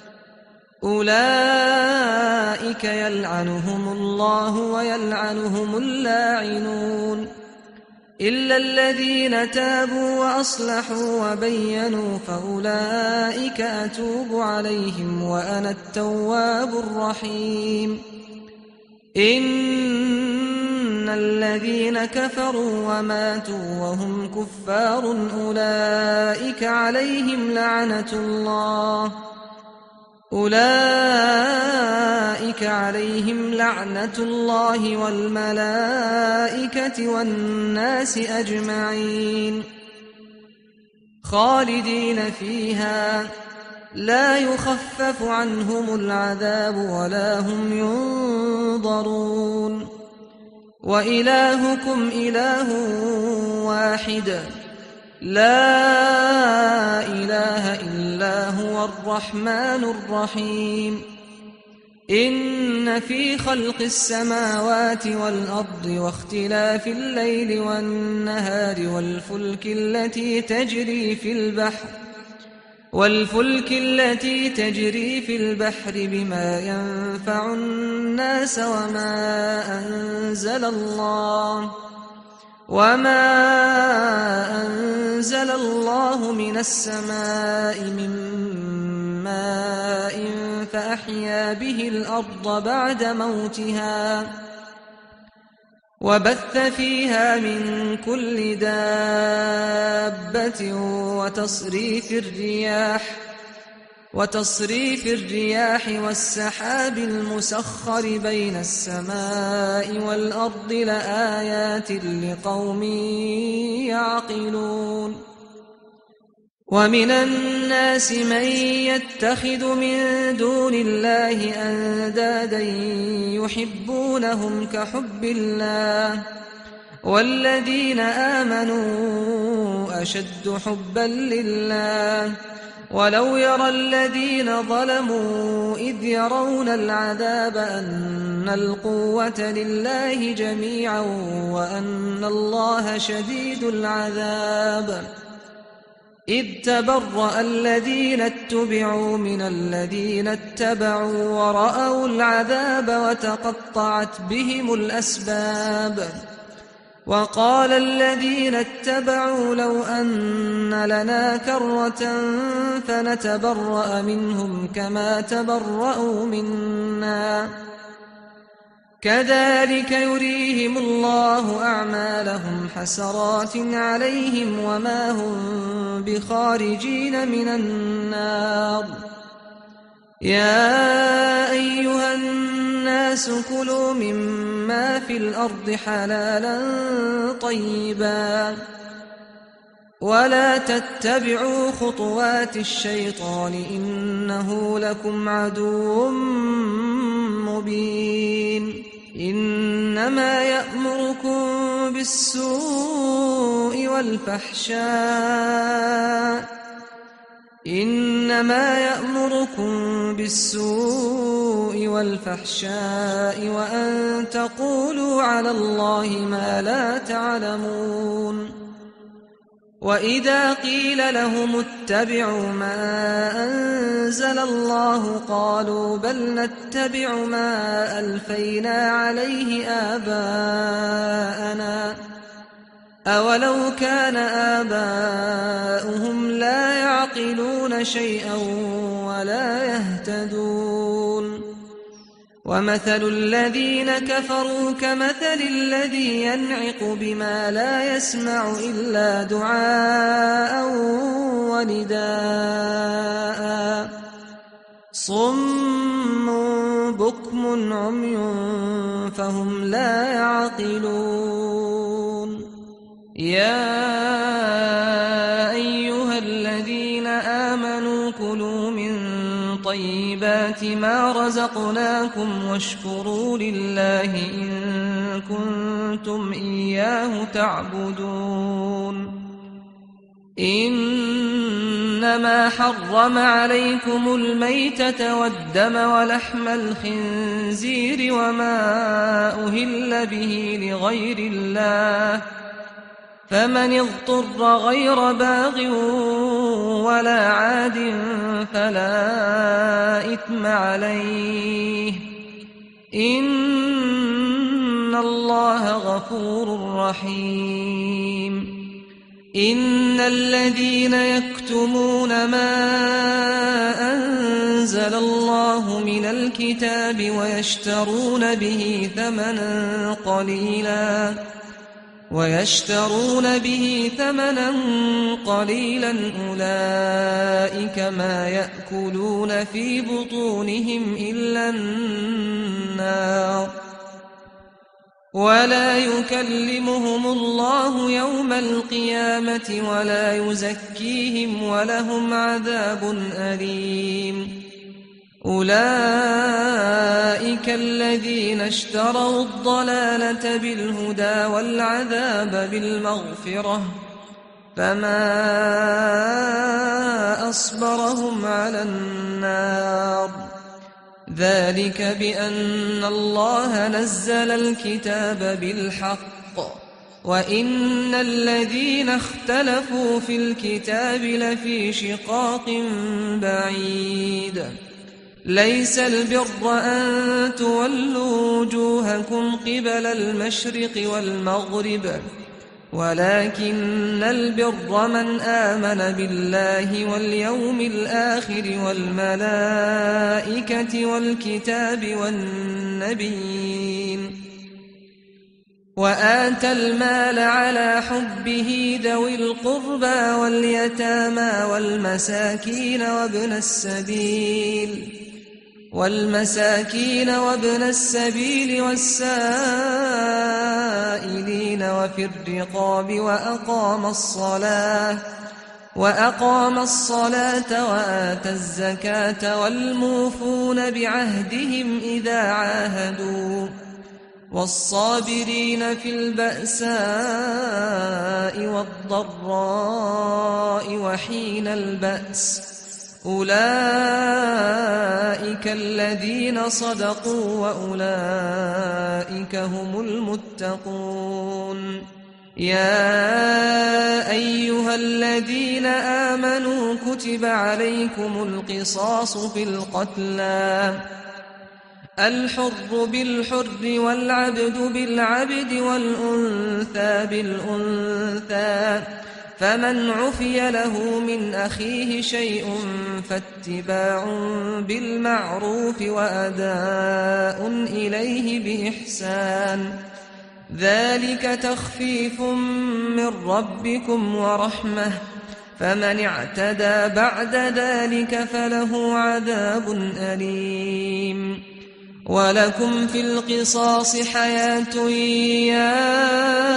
أولئك يلعنهم الله ويلعنهم اللاعنون إلا الذين تابوا وأصلحوا وبينوا فأولئك أتوب عليهم وأنا التواب الرحيم إن الذين كفروا وماتوا وهم كفار أولئك عليهم لعنة الله أولئك عليهم لعنة الله والملائكة والناس أجمعين خالدين فيها لا يخفف عنهم العذاب ولا هم ينظرون وإلهكم إله واحد لا إله إلا هو الرحمن الرحيم إن في خلق السماوات والأرض واختلاف الليل والنهار والفلك التي تجري في البحر والفلك التي تجري في البحر بما ينفع الناس وما أنزل الله وما أنزل الله من السماء من ماء فأحيا به الأرض بعد موتها وبث فيها من كل دابة وتصريف الرياح وتصريف الرياح والسحاب المسخر بين السماء والأرض لآيات لقوم يعقلون ومن الناس من يتخذ من دون الله أندادا يحبونهم كحب الله والذين آمنوا أشد حبا لله ولو يرى الذين ظلموا إذ يرون العذاب أن القوة لله جميعا وأن الله شديد العذاب إذ تبرأ الذين اتبعوا من الذين اتبعوا ورأوا العذاب وتقطعت بهم الأسباب وقال الذين اتبعوا لو أن لنا كرة فنتبرأ منهم كما تبرأوا منا كذلك يريهم الله أعمالهم حسرات عليهم وما هم بخارجين من النار يا أيها الناس كلوا مما في الأرض حلالا طيبا ولا تتبعوا خطوات الشيطان إنه لكم عدو مبين إنما يأمركم بالسوء والفحشاء إنما يأمركم بالسوء والفحشاء وأن تقولوا على الله ما لا تعلمون وإذا قيل لهم اتبعوا ما أنزل الله قالوا بل نتبع ما ألفينا عليه آباءنا أولو كان آباؤهم لا يعقلون شيئا ولا يهتدون ومثل الذين كفروا كمثل الذي ينعق بما لا يسمع إلا دعاء ونداء صم بكم عمي فهم لا يعقلون يا أيها الذين آمنوا كلوا من طيبات ما رزقناكم واشكروا لله إن كنتم إياه تعبدون إنما حرم عليكم الميتة والدم ولحم الخنزير وما أهل به لغير الله فمن اضطر غير باغ ولا عاد فلا إثم عليه إن الله غفور رحيم إن الذين يكتمون ما أنزل الله من الكتاب ويشترون به ثمنا قليلا ويشترون به ثمنا قليلا أولئك ما يأكلون في بطونهم إلا النار ولا يكلمهم الله يوم القيامة ولا يزكيهم ولهم عذاب أليم أولئك الذين اشتروا الضلالة بالهدى والعذاب بالمغفرة فما أصبرهم على النار ذلك بأن الله نزل الكتاب بالحق وإن الذين اختلفوا في الكتاب لفي شقاق بعيد ليس البر أن تولوا وجوهكم قبل المشرق والمغرب ولكن البر من آمن بالله واليوم الآخر والملائكة والكتاب والنبيين وآتى المال على حبه ذوي القربى واليتامى والمساكين وابن السبيل والمساكين وابن السبيل والسائلين وفي الرقاب وأقام الصلاة وأقام الصلاة وآتى الزكاة والموفون بعهدهم إذا عاهدوا والصابرين في البأساء والضراء وحين البأس أولئك الذين صدقوا وأولئك هم المتقون يا أيها الذين آمنوا كتب عليكم القصاص في القتلى الحر بالحر والعبد بالعبد والأنثى بالأنثى فمن عفي له من أخيه شيء فاتباع بالمعروف وأداء إليه بإحسان ذلك تخفيف من ربكم ورحمة فمن اعتدى بعد ذلك فله عذاب أليم ولكم في القصاص حياة يا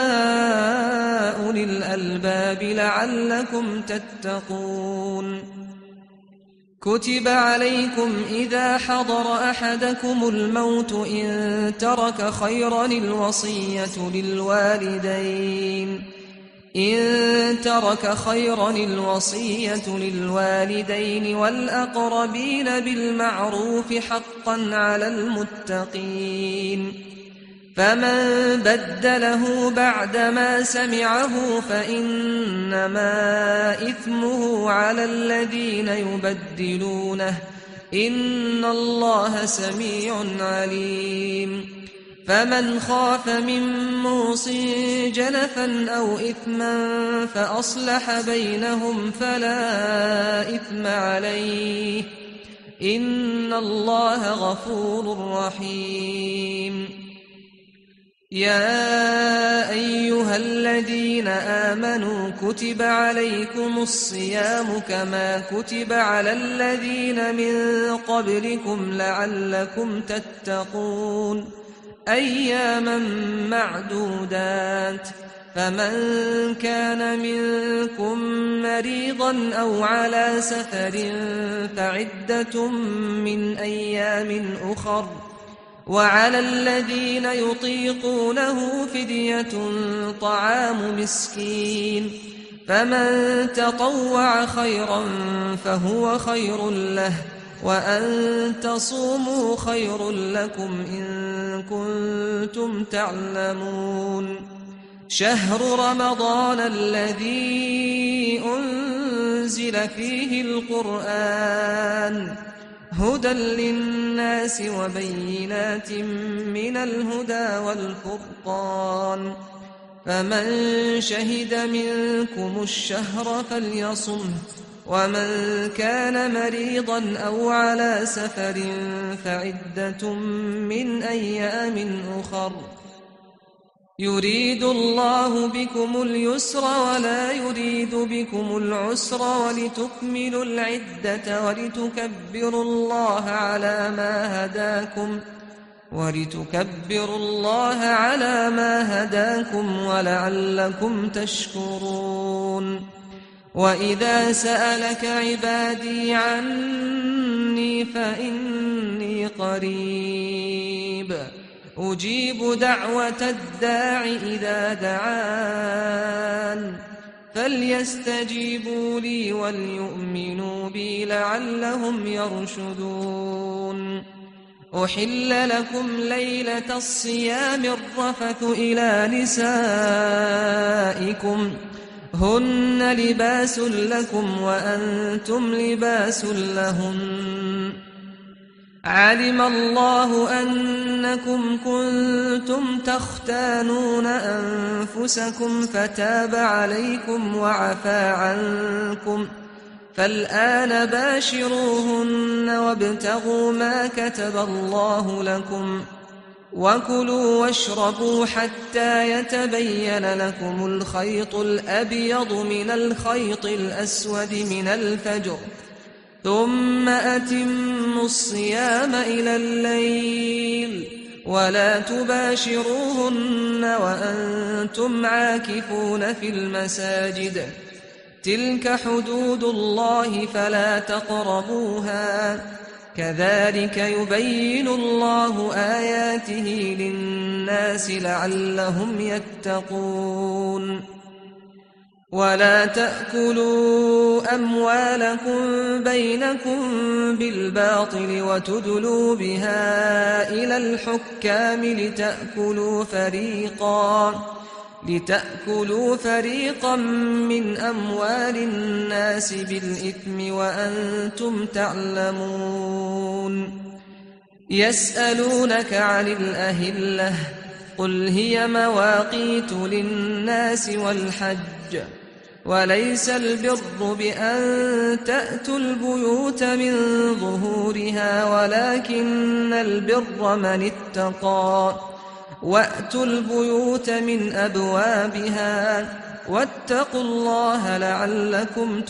أولي الألباب لعلكم تتقون كتب عليكم إذا حضر أحدكم الموت إن ترك خيرا الوصية للوالدين إن ترك خيرا الوصية للوالدين والأقربين بالمعروف حقا على المتقين فمن بدله بعدما سمعه فإنما إثمه على الذين يبدلونه إن الله سميع عليم فمن خاف من موص جنفا أو إثما فأصلح بينهم فلا إثم عليه إن الله غفور رحيم يا أيها الذين آمنوا كتب عليكم الصيام كما كتب على الذين من قبلكم لعلكم تتقون أياما معدودات فمن كان منكم مريضا أو على سفر فعدة من أيام أخر وعلى الذين يطيقونه فدية طعام مسكين فمن تطوع خيرا فهو خير له وأن تصوموا خير لكم إن كنتم تعلمون شهر رمضان الذي أنزل فيه القرآن هدى للناس وبينات من الهدى والفرقان فمن شهد منكم الشهر فليصمه ومن كان مريضا أو على سفر فعدة من أيام أخر يريد الله بكم اليسر ولا يريد بكم العسر ولتكملوا العدة ولتكبروا الله على ما هداكم ولتكبروا الله على ما هداكم ولعلكم تشكرون وإذا سألك عبادي عني فإني قريب أجيب دعوة الداع إذا دعان فليستجيبوا لي وليؤمنوا بي لعلهم يرشدون أحل لكم ليلة الصيام الرفث إلى نسائكم هن لباس لكم وأنتم لباس لهن علم الله أنكم كنتم تختانون أنفسكم فتاب عليكم وعفى عنكم فالآن باشروهن وابتغوا ما كتب الله لكم وكلوا واشربوا حتى يتبين لكم الخيط الأبيض من الخيط الأسود من الفجر ثم أتموا الصيام إلى الليل ولا تباشروهن وأنتم عاكفون في المساجد تلك حدود الله فلا تقربوها كذلك يبين الله آياته للناس لعلهم يتقون ولا تأكلوا أموالكم بينكم بالباطل وتدلوا بها إلى الحكام لتأكلوا فريقا لتأكلوا فريقا من أموال الناس بالإثم وأنتم تعلمون يسألونك عن الأهلة قل هي مواقيت للناس والحج وليس البر بأن تأتوا البيوت من ظهورها ولكن البر من اتقى وأتوا البيوت من أبوابها واتقوا الله لعلكم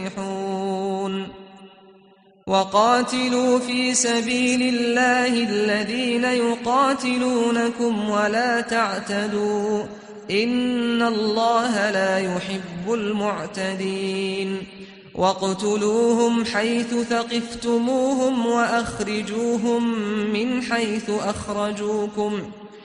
تفلحون وقاتلوا في سبيل الله الذين يقاتلونكم ولا تعتدوا إن الله لا يحب المعتدين واقتلوهم حيث ثقفتموهم وأخرجوهم من حيث أخرجوكم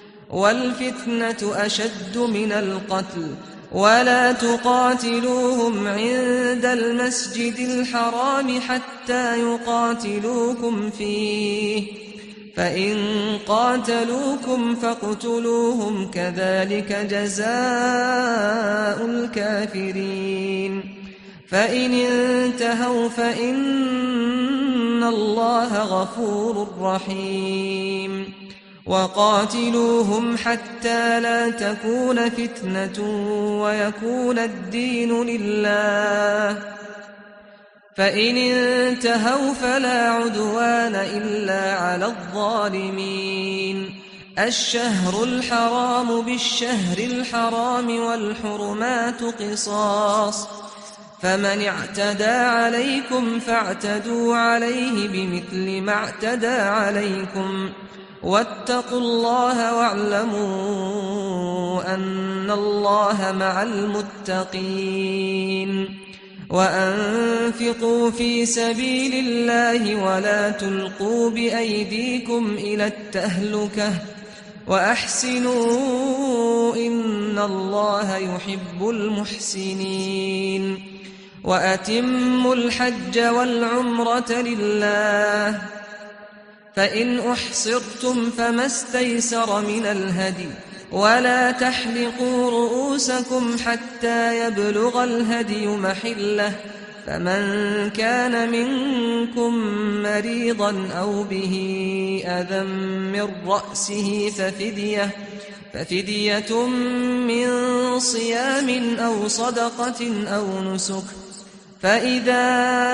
والفتنة أشد من القتل ولا تقاتلوهم عند المسجد الحرام حتى يقاتلوكم فيه فإن قاتلوكم فاقتلوهم كذلك جزاء الكافرين فإن انتهوا فإن الله غفور رحيم وقاتلوهم حتى لا تكون فتنة ويكون الدين لله فإن انتهوا فلا عدوان إلا على الظالمين. الشهر الحرام بالشهر الحرام والحرمات قصاص، فمن اعتدى عليكم فاعتدوا عليه بمثل ما اعتدى عليكم، واتقوا الله واعلموا أن الله مع المتقين. وأنفقوا في سبيل الله ولا تلقوا بأيديكم إلى التهلكة وأحسنوا إن الله يحب المحسنين. وأتموا الحج والعمرة لله، فإن أحصرتم فما استيسر من الهدي، ولا تحلقوا رؤوسكم حتى يبلغ الهدي محله، فمن كان منكم مريضا أو به أذى من رأسه ففدية, ففدية من صيام أو صدقة أو نسك. فإذا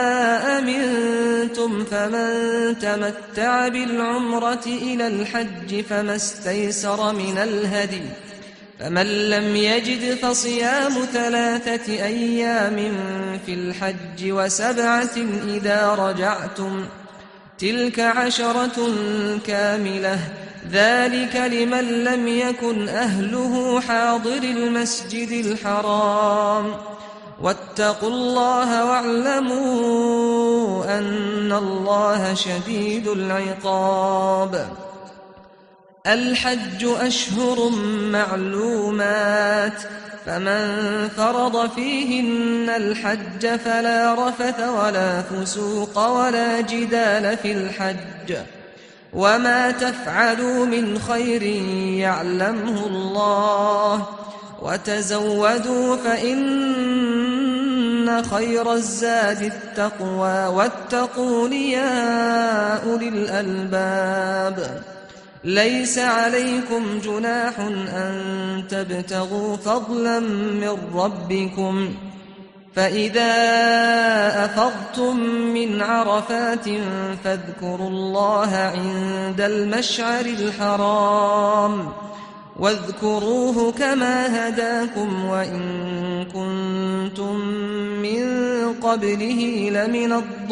أمنتم فمن تمتع بالعمرة إلى الحج فما استيسر من الهدي، فمن لم يجد فصيام ثلاثة أيام في الحج وسبعة إذا رجعتم، تلك عشرة كاملة، ذلك لمن لم يكن أهله حاضر المسجد الحرام. واتقوا الله واعلموا أن الله شديد العقاب. الحج أشهر معلومات، فمن فرض فيهن الحج فلا رفث ولا فسوق ولا جدال في الحج، وما تفعلوا من خير يعلمه الله، وتزودوا فإن خير الزاد التقوى، واتقون يا أولي الألباب. ليس عليكم جناح أن تبتغوا فضلا من ربكم، فإذا أفضتم من عرفات فاذكروا الله عند المشعر الحرام، واذكروه كما هداكم وإن كنتم من قبله لمن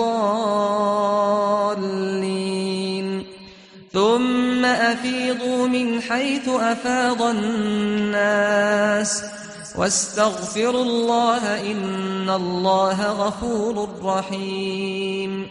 الضالين. ثم أفيضوا من حيث أفاض الناس واستغفروا الله إن الله غفور رحيم.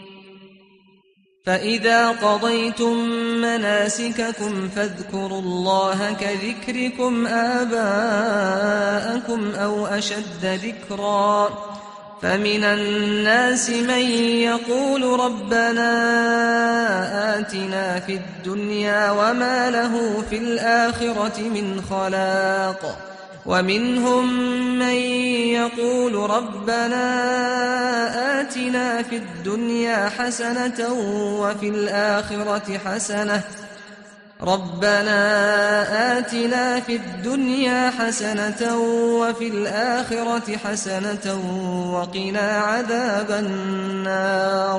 فإذا قضيتم مناسككم فاذكروا الله كذكركم آباءكم أو أشد ذكرا، فمن الناس من يقول ربنا آتنا في الدنيا وما له في الآخرة من خلاق، ومنهم من يقول ربنا آتنا في الدنيا حسنة وفي الآخرة حسنة ربنا آتنا في الدنيا حسنة وفي الآخرة حسنة وقنا عذاب النار.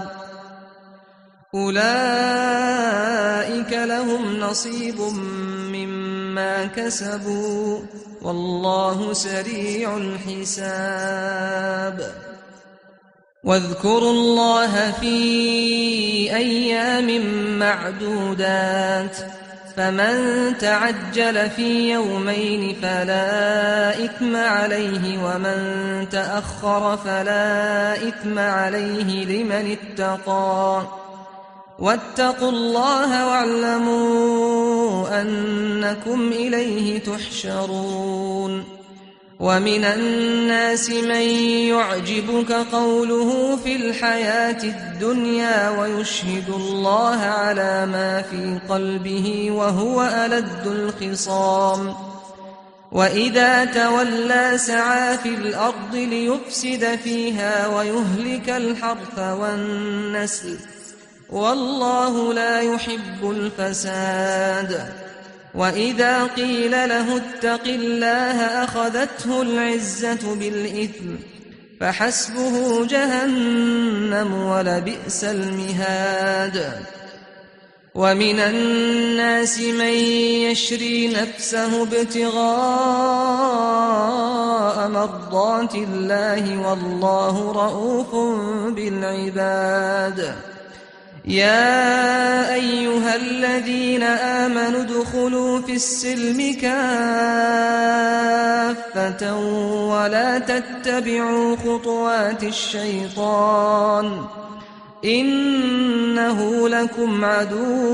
أولئك لهم نصيب مما كسبوا والله سريع الحساب. واذكروا الله في أيام معدودات، فمن تعجل في يومين فلا إثم عليه، ومن تأخر فلا إثم عليه لمن اتقى. واتقوا الله واعلموا أنكم إليه تحشرون. ومن الناس من يعجبك قوله في الحياة الدنيا ويشهد الله على ما في قلبه وهو ألد الخصام، وإذا تولى سعى في الأرض ليفسد فيها ويهلك الحرث والنسل، والله لا يحب الفساد. وإذا قيل له اتق الله أخذته العزة بالإثم، فحسبه جهنم ولبئس المهاد. ومن الناس من يشري نفسه ابتغاء مرضات الله والله رؤوف بالعباد. يا أيها الذين آمنوا ادخلوا في السلم كافة ولا تتبعوا خطوات الشيطان إنه لكم عدو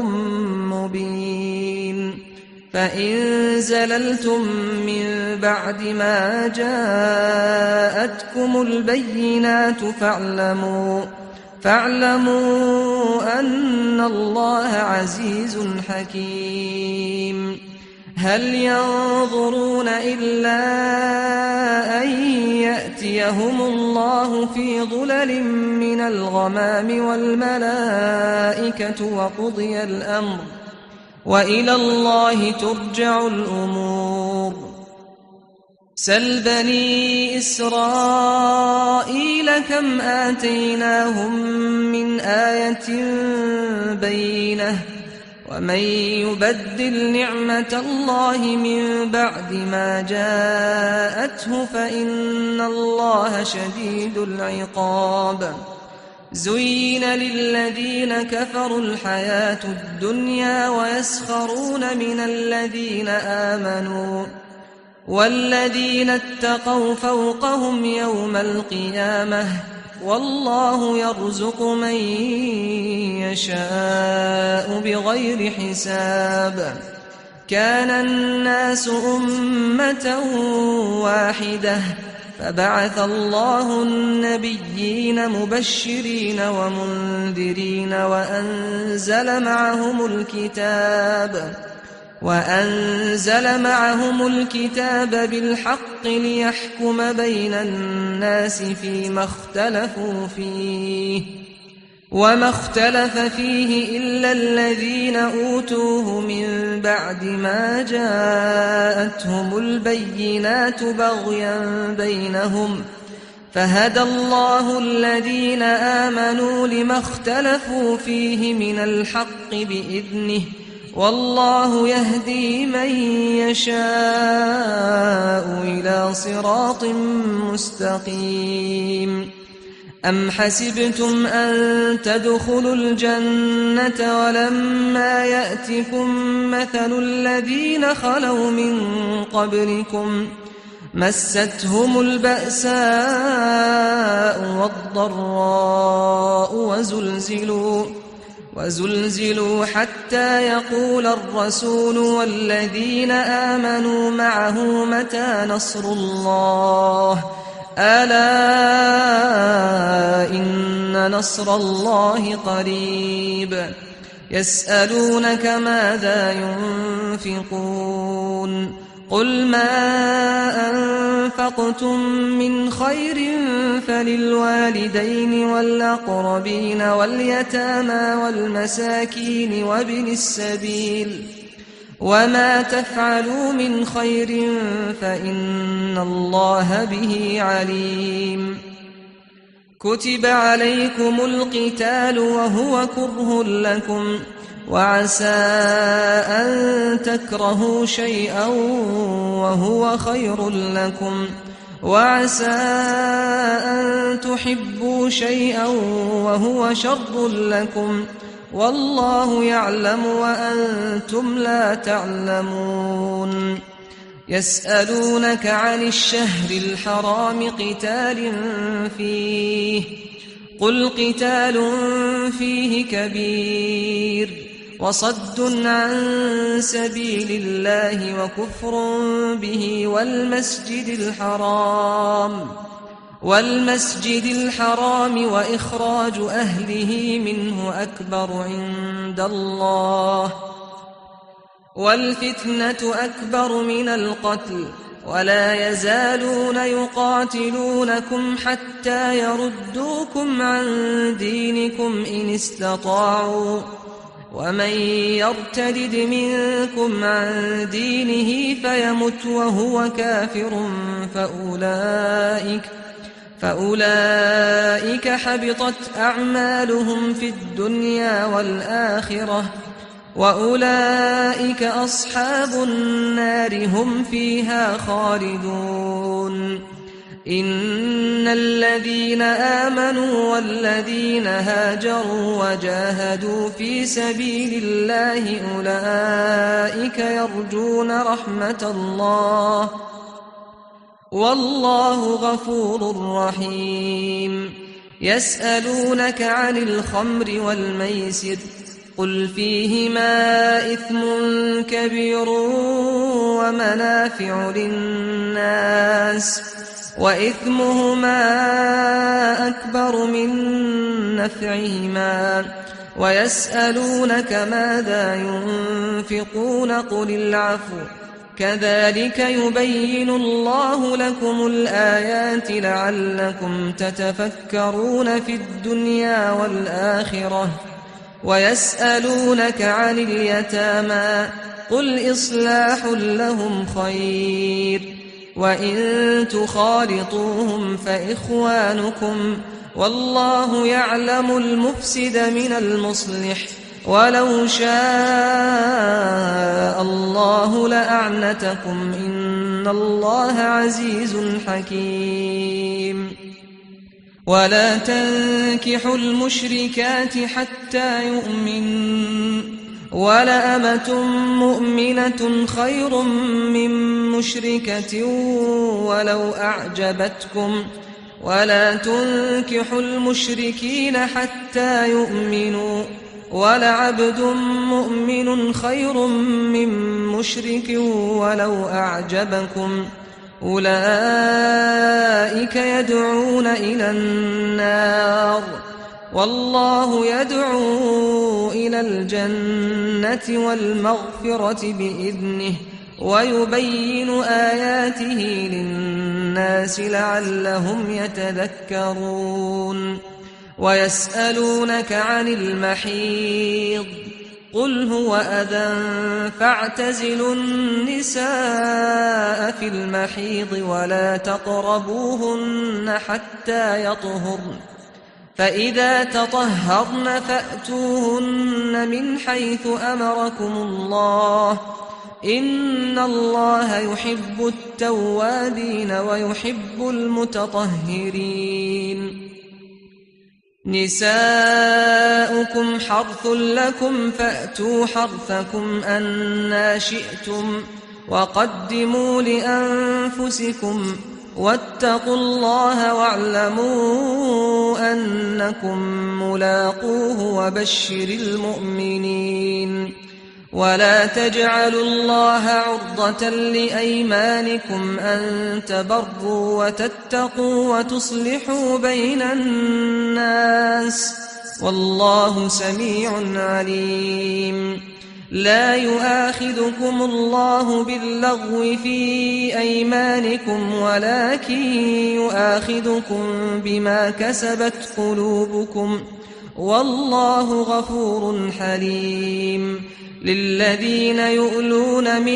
مبين. فإن زللتم من بعد ما جاءتكم البينات فاعلموا فاعلموا أن الله عزيز حكيم. هل ينظرون إلا أن يأتيهم الله في ظلل من الغمام والملائكة وقضي الأمر وإلى الله ترجع الأمور. سل بني إسرائيل كم آتيناهم من آية بينة ومن يبدل نعمة الله من بعد ما جاءته فإن الله شديد العقاب. زين للذين كفروا الحياة الدنيا ويسخرون من الذين آمنوا والذين اتقوا فوقهم يوم القيامة والله يرزق من يشاء بغير حساب. كان الناس أمة واحدة فبعث الله النبيين مبشرين ومنذرين وأنزل معهم الكتاب وأنزل معهم الكتاب بالحق ليحكم بين الناس فيما اختلفوا فيه وما اختلف فيه إلا الذين أوتوه من بعد ما جاءتهم البينات بغيا بينهم فهدى الله الذين آمنوا لما اختلفوا فيه من الحق بإذنه والله يهدي من يشاء إلى صراط مستقيم. أم حسبتم أن تدخلوا الجنة ولما يأتكم مثل الذين خلوا من قبلكم مستهم البأساء والضراء وزلزلوا وزلزلوا حتى يقول الرسول والذين آمنوا معه متى نصر الله ألا إن نصر الله قريب. يسألونك ماذا ينفقون قل ما أنفقتم من خير فللوالدين والأقربين واليتامى والمساكين وابن السبيل وما تفعلوا من خير فإن الله به عليم. كتب عليكم القتال وهو كره لكم وعسى أن تكرهوا شيئا وهو خير لكم وعسى أن تحبوا شيئا وهو شر لكم والله يعلم وأنتم لا تعلمون. يسألونك عن الشهر الحرام قتال فيه قل قتال فيه كبير وصد عن سبيل الله وكفر به والمسجد الحرام والمسجد الحرام وإخراج أهله منه أكبر عند الله والفتنة أكبر من القتل ولا يزالون يقاتلونكم حتى يردوكم عن دينكم إن استطاعوا ومن يرتد منكم عن دينه فيمت وهو كافر فأولئك فأولئك حبطت أعمالهم في الدنيا والآخرة وأولئك أصحاب النار هم فيها خالدون إن الذين آمنوا والذين هاجروا وجاهدوا في سبيل الله أولئك يرجون رحمة الله والله غفور رحيم يسألونك عن الخمر والميسر قل فيهما إثم كبير ومنافع للناس وإثمهما أكبر من نفعهما ويسألونك ماذا ينفقون قل العفو كذلك يبين الله لكم الآيات لعلكم تتفكرون في الدنيا والآخرة ويسألونك عن اليتامى قل إصلاح لهم خير وإن تخالطوهم فإخوانكم والله يعلم المفسد من المصلح ولو شاء الله لأعنتكم إن الله عزيز حكيم ولا تنكحوا المشركات حتى يؤمنوا ولأمة مؤمنة خير من مشركة ولو أعجبتكم ولا تنكحوا المشركين حتى يؤمنوا ولعبد مؤمن خير من مشرك ولو أعجبكم أولئك يدعون إلى النار والله يدعو إلى الجنة والمغفرة بإذنه ويبين آياته للناس لعلهم يتذكرون ويسألونك عن المحيض قل هو أذى فاعتزلوا النساء في المحيض ولا تقربوهن حتى يطهرن فإذا تطهرن فأتوهن من حيث أمركم الله إن الله يحب التوابين ويحب المتطهرين نساؤكم حرث لكم فأتوا حرثكم أنى شئتم وقدموا لأنفسكم واتقوا الله واعلموا أنكم ملاقوه وبشر المؤمنين ولا تجعلوا الله عرضة لأيمانكم أن تبروا وتتقوا وتصلحوا بين الناس والله سميع عليم لا يؤاخذكم الله باللغو في أيمانكم ولكن يؤاخذكم بما كسبت قلوبكم والله غفور حليم للذين يؤلون من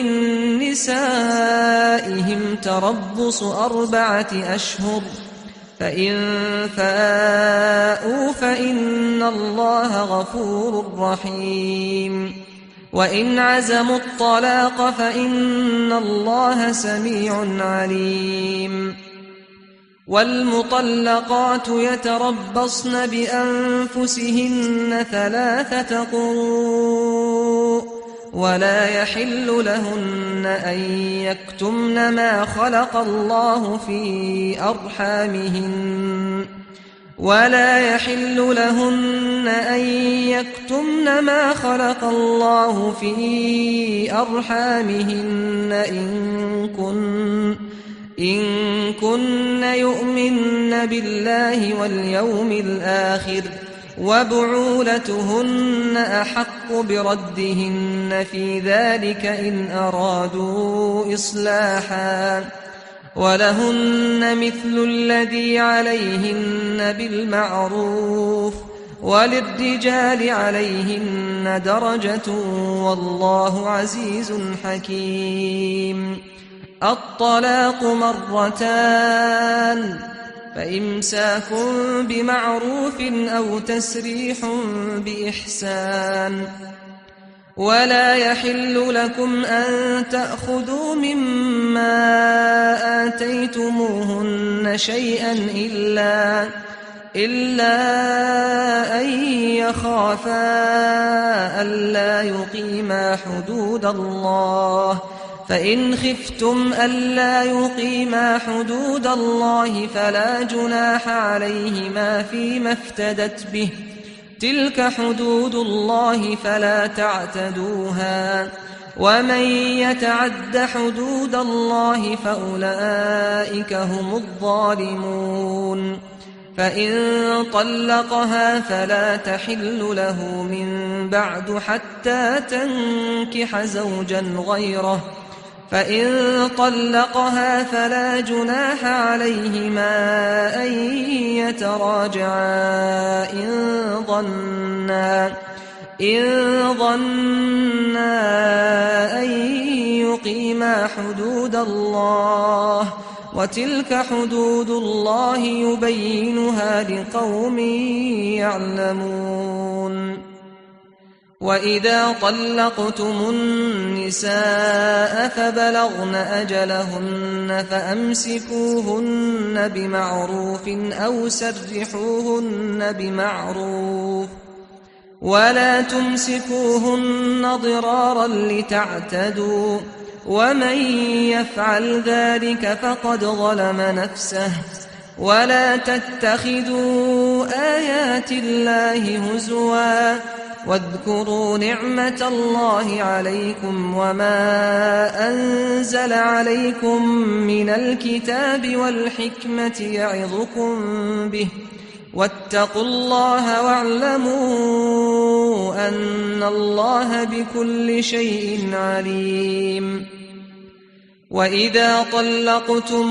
نسائهم تربص أربعة أشهر فإن فاءوا فإن الله غفور رحيم وإن عزموا الطلاق فإن الله سميع عليم والمطلقات يتربصن بأنفسهن ثلاثة قروء ولا يحل لهن أن يكتمن ما خلق الله في أرحامهن ولا يحل لهن أن يكتمن ما خلق الله في أرحامهن إن كن إن كن يؤمن بالله واليوم الآخر وبعولتهن أحق بردهن في ذلك إن أرادوا إصلاحا ولهن مثل الذي عليهن بالمعروف وللرجال عليهن درجة والله عزيز حكيم الطلاق مرتان فإمساك بمعروف أو تسريح بإحسان. ولا يحل لكم أن تأخذوا مما آتيتموهن شيئا إلا إلا أن يخافا ألا يقيما حدود الله، فإن خفتم ألا يقيما حدود الله فلا جناح عليهما فيما افتدت به، تلك حدود الله فلا تعتدوها، ومن يتعد حدود الله فأولئك هم الظالمون. فإن طلقها فلا تحل له من بعد حتى تنكح زوجا غيره، فإن طلقها فلا جناح عليهما أن يتراجعا إن ظنا إن ظنا أن يقيما حدود الله، وتلك حدود الله يبينها لقوم يعلمون. وإذا طلقتم النساء فبلغن أجلهن فأمسكوهن بمعروف أو سرحوهن بمعروف، ولا تمسكوهن ضرارا لتعتدوا، ومن يفعل ذلك فقد ظلم نفسه. ولا تتخذوا آيات الله هزوا، واذكروا نعمة الله عليكم وما أنزل عليكم من الكتاب والحكمة يعظكم به، واتقوا الله واعلموا أن الله بكل شيء عليم. وإذا طلقتم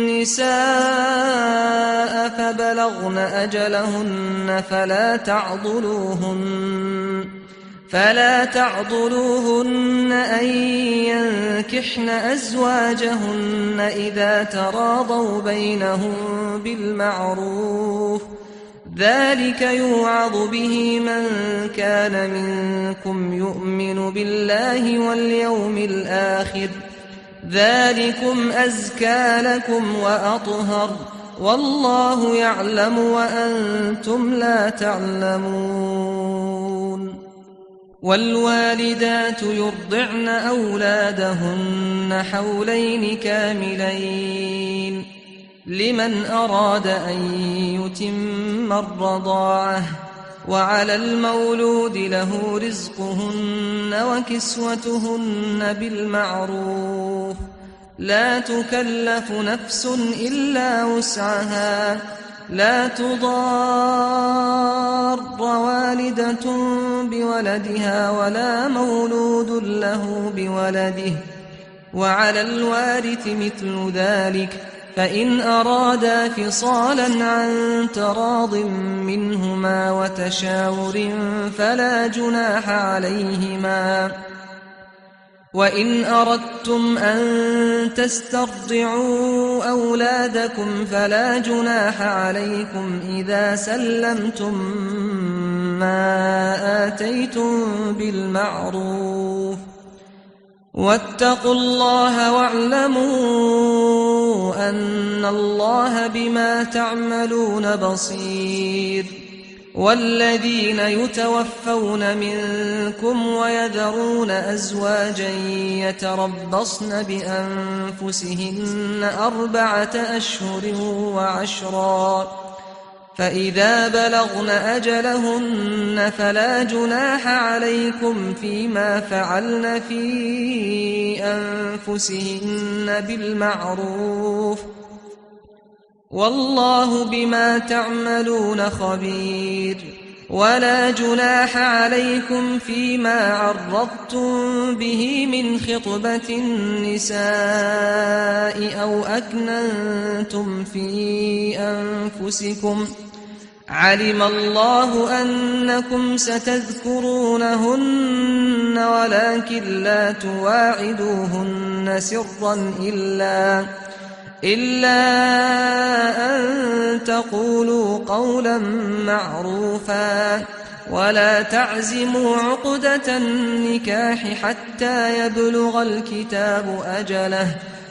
النساء فبلغن أجلهن فلا تعضلوهن فلا تعضلوهن أن ينكحن أزواجهن إذا تراضوا بينهم بالمعروف، ذلك يوعظ به من كان منكم يؤمن بالله واليوم الآخر، ذلكم أزكى لكم وأطهر، والله يعلم وأنتم لا تعلمون. والوالدات يرضعن أولادهن حولين كاملين لمن أراد أن يتم الرضاعة، وعلى المولود له رزقهن وكسوتهن بالمعروف، لا تكلف نفس إلا وسعها، لا تضار والدة بولدها ولا مولود له بولده، وعلى الوارث مثل ذلك، فإن أرادا فصالا عن تراض منهما وتشاور فلا جناح عليهما. وإن أردتم أن تسترضعوا أولادكم فلا جناح عليكم إذا سلمتم ما آتيتم بالمعروف، واتقوا الله واعلموا أن الله بما تعملون بصير. والذين يتوفون منكم ويذرون أزواجا يتربصن بأنفسهن أربعة أشهر وعشرا، فإذا بلغن أجلهن فلا جناح عليكم فيما فعلن في أنفسهن بالمعروف، والله بما تعملون خبير. ولا جناح عليكم فيما عرضتم به من خطبة النساء أو أكننتم في أنفسكم، علم الله أنكم ستذكرونهن ولكن لا تواعدوهن سرا إلا إلا أن تقولوا قولا معروفا ولا تعزموا عقدة النكاح حتى يبلغ الكتاب أجله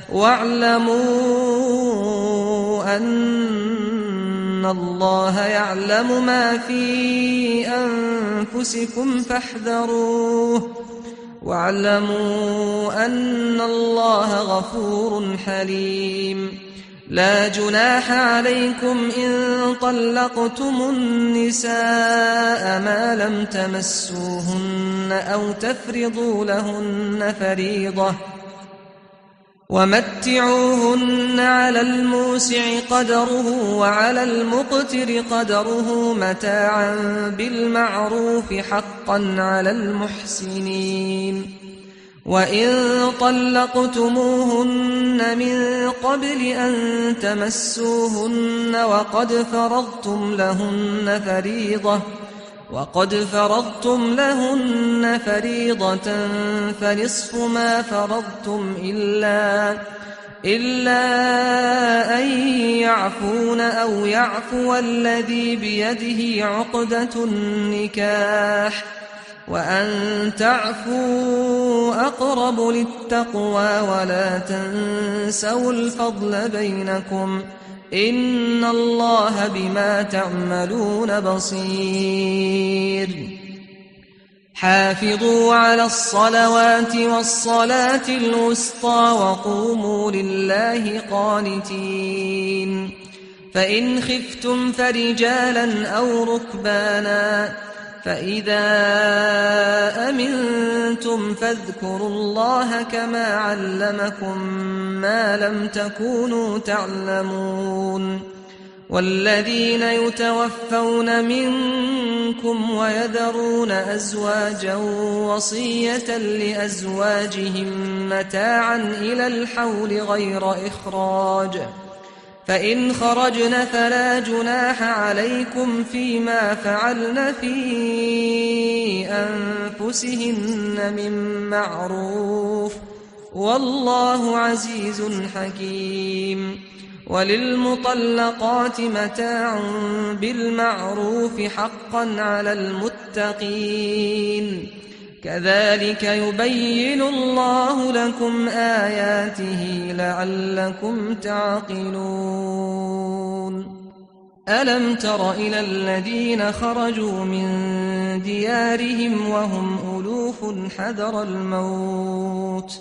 واعلموا أن الله يعلم ما في أنفسكم فاحذروه واعلموا أن الله غفور حليم. لا جناح عليكم إن طلقتم النساء ما لم تمسوهن أو تفرضوا لهن فريضة ومتعوهن على الموسع قدره وعلى المقتر قدره متاعا بالمعروف حقا على المحسنين. وإن طلقتموهن من قبل أن تمسوهن وقد فرضتم لهن فريضة وقد فرضتم لهن فريضة فنصف ما فرضتم إلا إلا أن يعفون أو يعفو الذي بيده عقدة النكاح وأن تعفوا أقرب للتقوى ولا تنسوا الفضل بينكم إن الله بما تعملون بصير. حافظوا على الصلوات والصلاة الوسطى وقوموا لله قانتين. فإن خفتم فرجالا أو ركبانا فإذا أمنتم فاذكروا الله كما علمكم ما لم تكونوا تعلمون. والذين يتوفون منكم ويذرون أزواجا وصية لأزواجهم متاعا إلى الحول غير إخراج فإن خرجن فلا جناح عليكم فيما فعلن في أنفسهن من معروف والله عزيز حكيم. وللمطلقات متاع بالمعروف حقا على المتقين كذلك يبين الله لكم آياته لعلكم تعقلون. ألم تر إلى الذين خرجوا من ديارهم وهم ألوف حذر الموت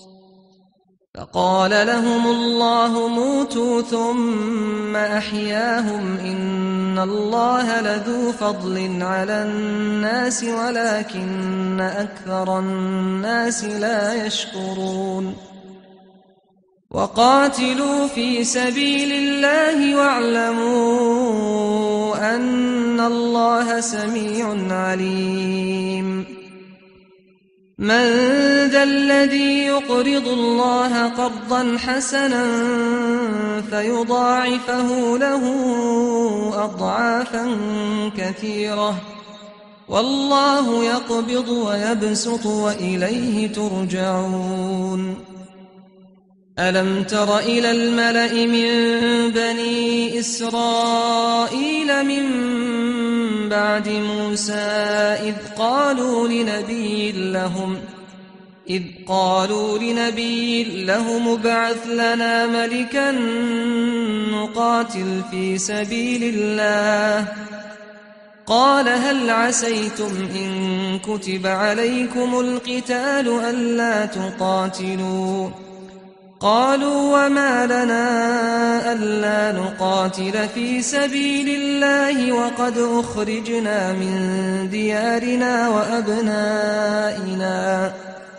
فقال لهم الله موتوا ثم أحياهم إن الله لذو فضل على الناس ولكن أكثر الناس لا يشكرون. وقاتلوا في سبيل الله واعلموا أن الله سميع عليم. من ذا الذي يقرض الله قرضا حسنا فيضاعفه له أضعافا كثيرة والله يقبض ويبسط وإليه ترجعون. ألم تر إلى الملأ من بني إسرائيل من بعد موسى إذ قالوا لنبي لهم إذ قالوا لنبي لهم ابعث لنا ملكا نقاتل في سبيل الله قال هل عسيتم إن كتب عليكم القتال ألا تقاتلوا قالوا وما لنا ألا نقاتل في سبيل الله وقد أخرجنا من ديارنا وأبنائنا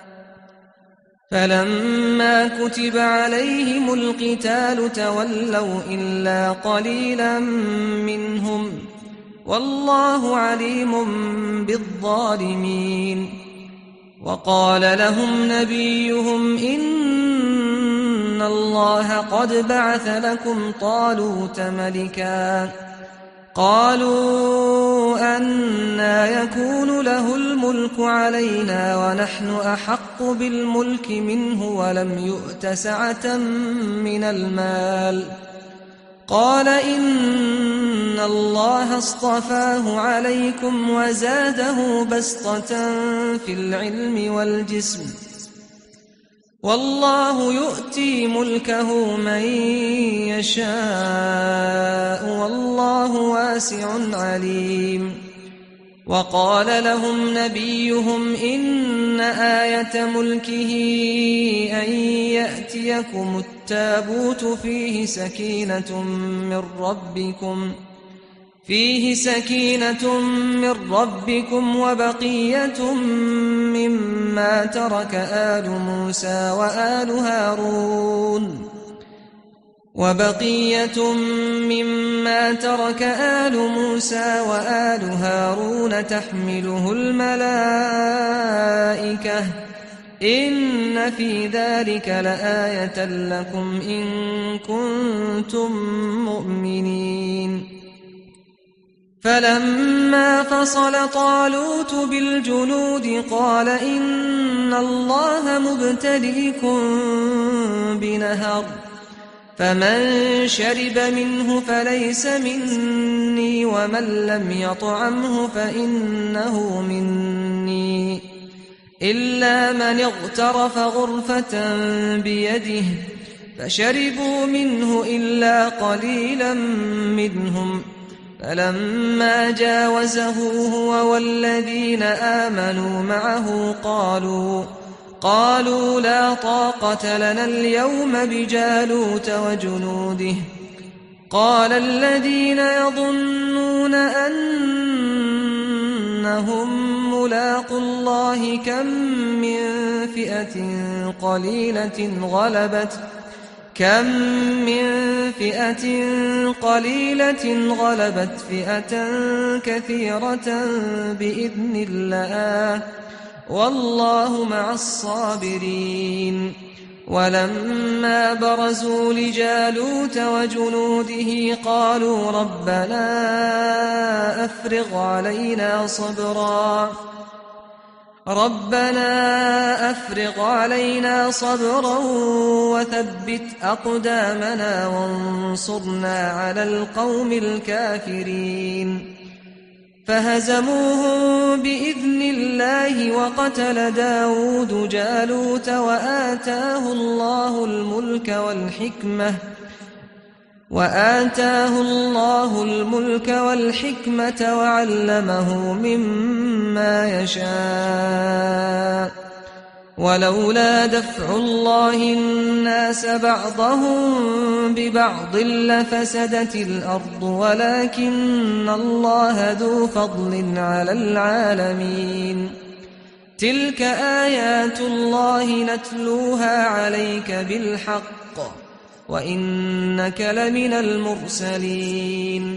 فلما كتب عليهم القتال تولوا إلا قليلا منهم والله عليم بالظالمين. وقال لهم نبيهم إن الله قد بعث لكم طالوت ملكا قالوا أنى يكون له الملك علينا ونحن أحق بالملك منه ولم يؤت سعة من المال قال إن الله اصطفاه عليكم وزاده بسطة في العلم والجسم والله يؤتي ملكه من يشاء والله واسع عليم. وقال لهم نبيهم إن آية ملكه أن يأتيكم التابوت فيه سكينة من ربكم فيه سكينة من ربكم وبقية مما ترك آل موسى وآل هارون وبقية مما ترك آل موسى وآل هارون تحمله الملائكة إن في ذلك لآية لكم إن كنتم مؤمنين. فلما فصل طالوت بالجنود قال إن الله مبتليكم بنهر فمن شرب منه فليس مني ومن لم يطعمه فإنه مني إلا من اغترف غرفة بيده فشربوا منه إلا قليلا منهم فلما جاوزه هو والذين آمنوا معه قالوا قالوا لا طاقة لنا اليوم بجالوت وجنوده قال الذين يظنون أنهم ملاقو الله كم من فئة قليلة غلبت كم من فئة قليلة غلبت فئة كثيرة بإذن الله والله مع الصابرين. ولما برزوا لجالوت وجنوده قالوا ربنا أفرغ علينا صبرا ربنا أفرغ علينا صبرا وثبت أقدامنا وانصرنا على القوم الكافرين. فهزموهم بإذن الله وقتل داود جالوت وآتاه الله الملك والحكمة وآتاه الله الملك والحكمة وعلمه مما يشاء ولولا دفع الله الناس بعضهم ببعض لفسدت الأرض ولكن الله ذو فضل على العالمين. تلك آيات الله نتلوها عليك بالحق وإنك لمن المرسلين.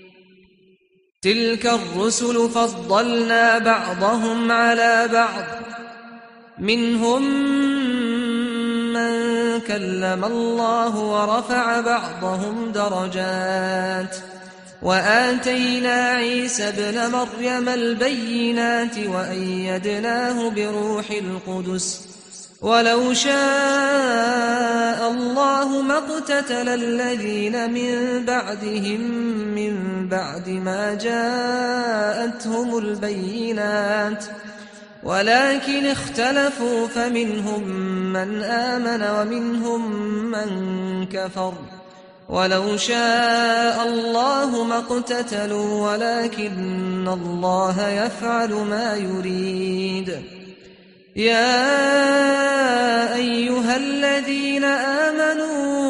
تلك الرسل فضلنا بعضهم على بعض منهم من كلم الله ورفع بعضهم درجات وآتينا عيسى ابن مريم البينات وأيدناه بروح القدس ولو شاء الله ما اقتتل الذين من بعدهم من بعد ما جاءتهم البينات ولكن اختلفوا فمنهم من آمن ومنهم من كفر ولو شاء الله ما اقتتلوا ولكن الله يفعل ما يريد. يا أيها الذين آمنوا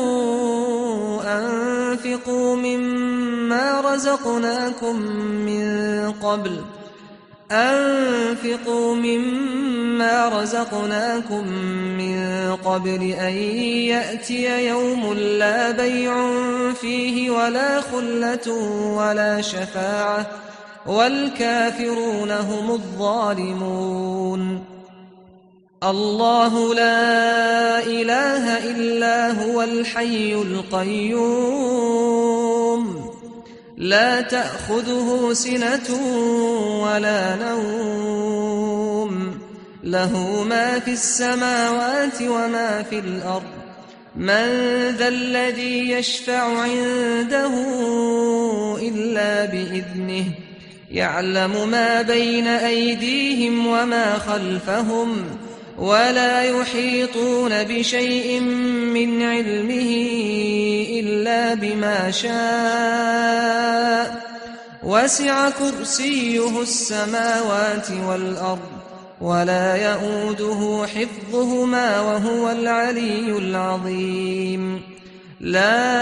أنفقوا مما رزقناكم من قبل أنفقوا مما رزقناكم من قبل أن يأتي يوم لا بيع فيه ولا خلة ولا شفاعة والكافرون هم الظالمون. الله لا إله إلا هو الحي القيوم لا تأخذه سنة ولا نوم له ما في السماوات وما في الأرض من ذا الذي يشفع عنده إلا بإذنه يعلم ما بين أيديهم وما خلفهم ولا يحيطون بشيء من علمه إلا بما شاء وسع كرسيه السماوات والأرض ولا يئوده حفظهما وهو العلي العظيم لا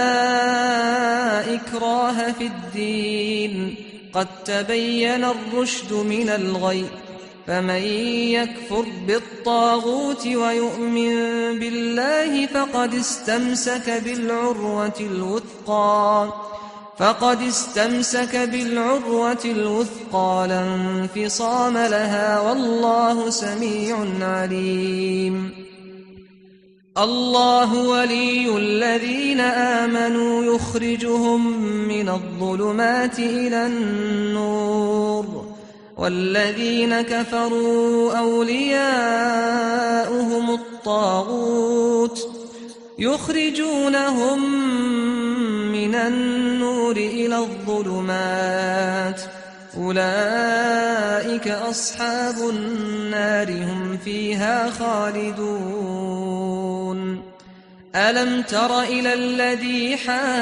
إكراه في الدين قد تبين الرشد من الغي فمن يكفر بالطاغوت ويؤمن بالله فقد استمسك بالعروة الوثقى فقد استمسك بالعروة الوثقى لا انفصام لها والله سميع عليم الله ولي الذين آمنوا يخرجهم من الظلمات إلى النور والذين كفروا أولياؤهم الطاغوت يخرجونهم من النور إلى الظلمات أولئك أصحاب النار هم فيها خالدون ألم تر إلى الذي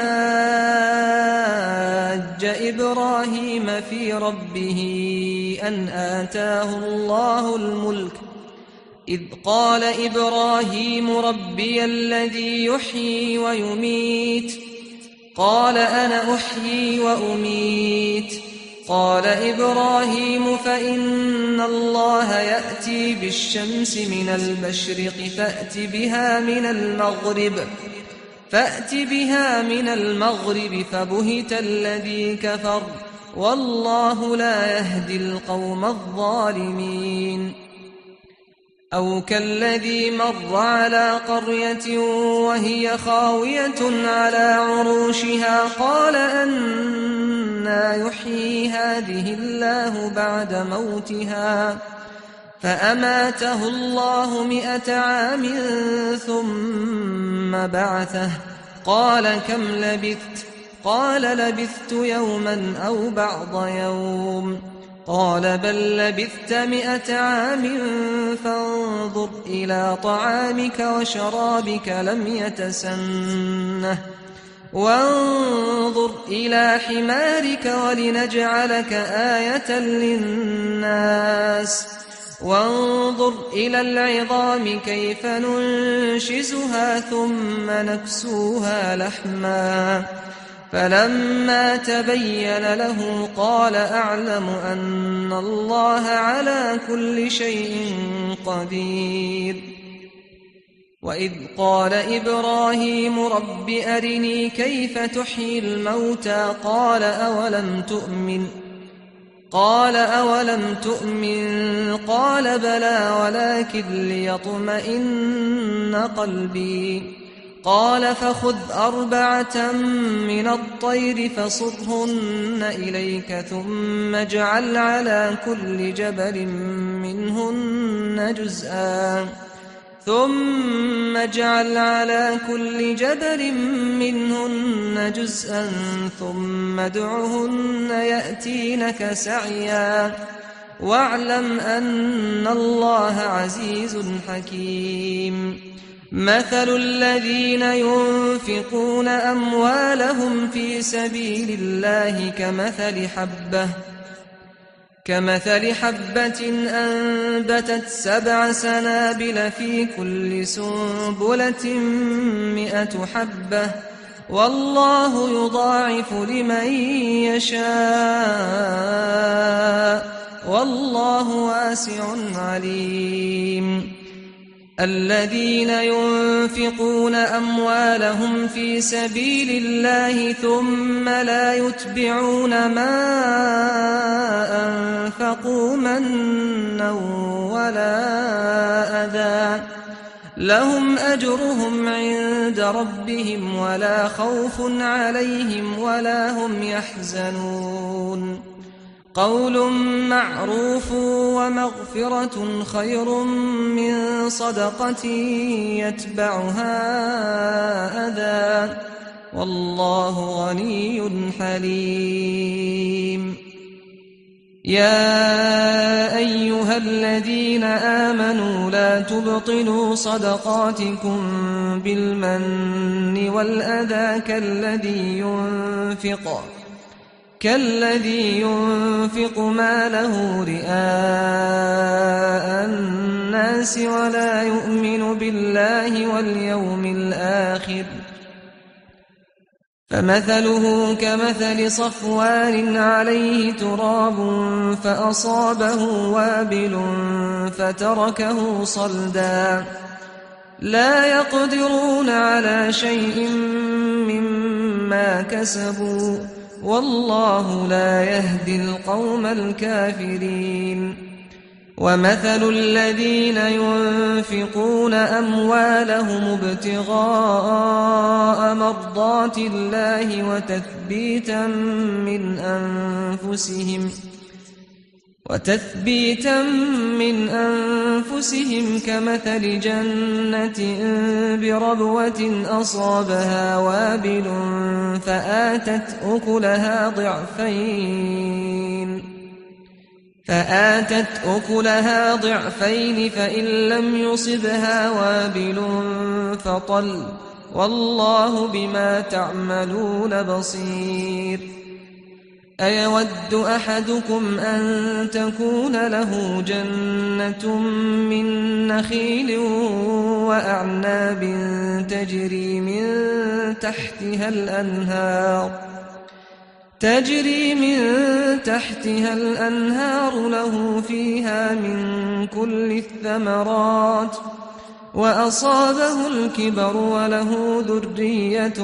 حاج إبراهيم في ربه أن آتاه الله الملك إذ قال إبراهيم ربي الذي يحيي ويميت قال أنا أحيي وأميت قال إبراهيم فإن الله يأتي بالشمس من المشرق فأت بها من المغرب فأت بها من المغرب فبهت الذي كفر والله لا يهدي القوم الظالمين أو كالذي مر على قرية وهي خاوية على عروشها قال أنى يحيي هذه الله بعد موتها فأماته الله مئة عام ثم بعثه قال كم لبثت قال لبثت يوما أو بعض يوم قال بل لبثت مئة عام فانظر إلى طعامك وشرابك لم يتسنه وانظر إلى حمارك ولنجعلك آية للناس وانظر إلى العظام كيف ننشزها ثم نكسوها لحما فلما تبين له قال أعلم أن الله على كل شيء قدير وإذ قال إبراهيم رب أرني كيف تحيي الموتى قال أولم تؤمن قال أولم تؤمن قال بلى ولكن ليطمئن قلبي قال فخذ أربعة من الطير فصرهن إليك ثم اجعل على كل جبل منهن جزءا ثم اجعل على كل جبل منهن جزءا ثم ادعهن يأتينك سعيا واعلم أن الله عزيز حكيم مثل الذين ينفقون أموالهم في سبيل الله كمثل حبة كمثل حبة أنبتت سبع سنابل في كل سنبلة مئة حبة والله يضاعف لمن يشاء والله واسع عليم الذين ينفقون أموالهم في سبيل الله ثم لا يتبعون ما أنفقوا منا ولا أذى لهم أجرهم عند ربهم ولا خوف عليهم ولا هم يحزنون قول معروف ومغفرة خير من صدقة يتبعها أذى والله غني حليم. يا أيها الذين آمنوا لا تبطلوا صدقاتكم بالمن والأذى كالذي ينفق كالذي ينفق ماله رئاء الناس ولا يؤمن بالله واليوم الآخر فمثله كمثل صفوان عليه تراب فأصابه وابل فتركه صلدا لا يقدرون على شيء مما كسبوا والله لا يهدي القوم الكافرين. ومثل الذين ينفقون أموالهم ابتغاء مرضات الله وتثبيتا من أنفسهم وتثبيتا من أنفسهم كمثل جنة بربوة أصابها وابل فآتت أكلها ضعفين فآتت أكلها ضعفين فإن لم يصبها وابل فطل والله بما تعملون بصير. أيود أحدكم أن تكون له جنة من نخيل وأعناب تجري من تحتها الأنهار تجري من تحتها الأنهار له فيها من كل الثمرات وأصابه الكبر وله ذرية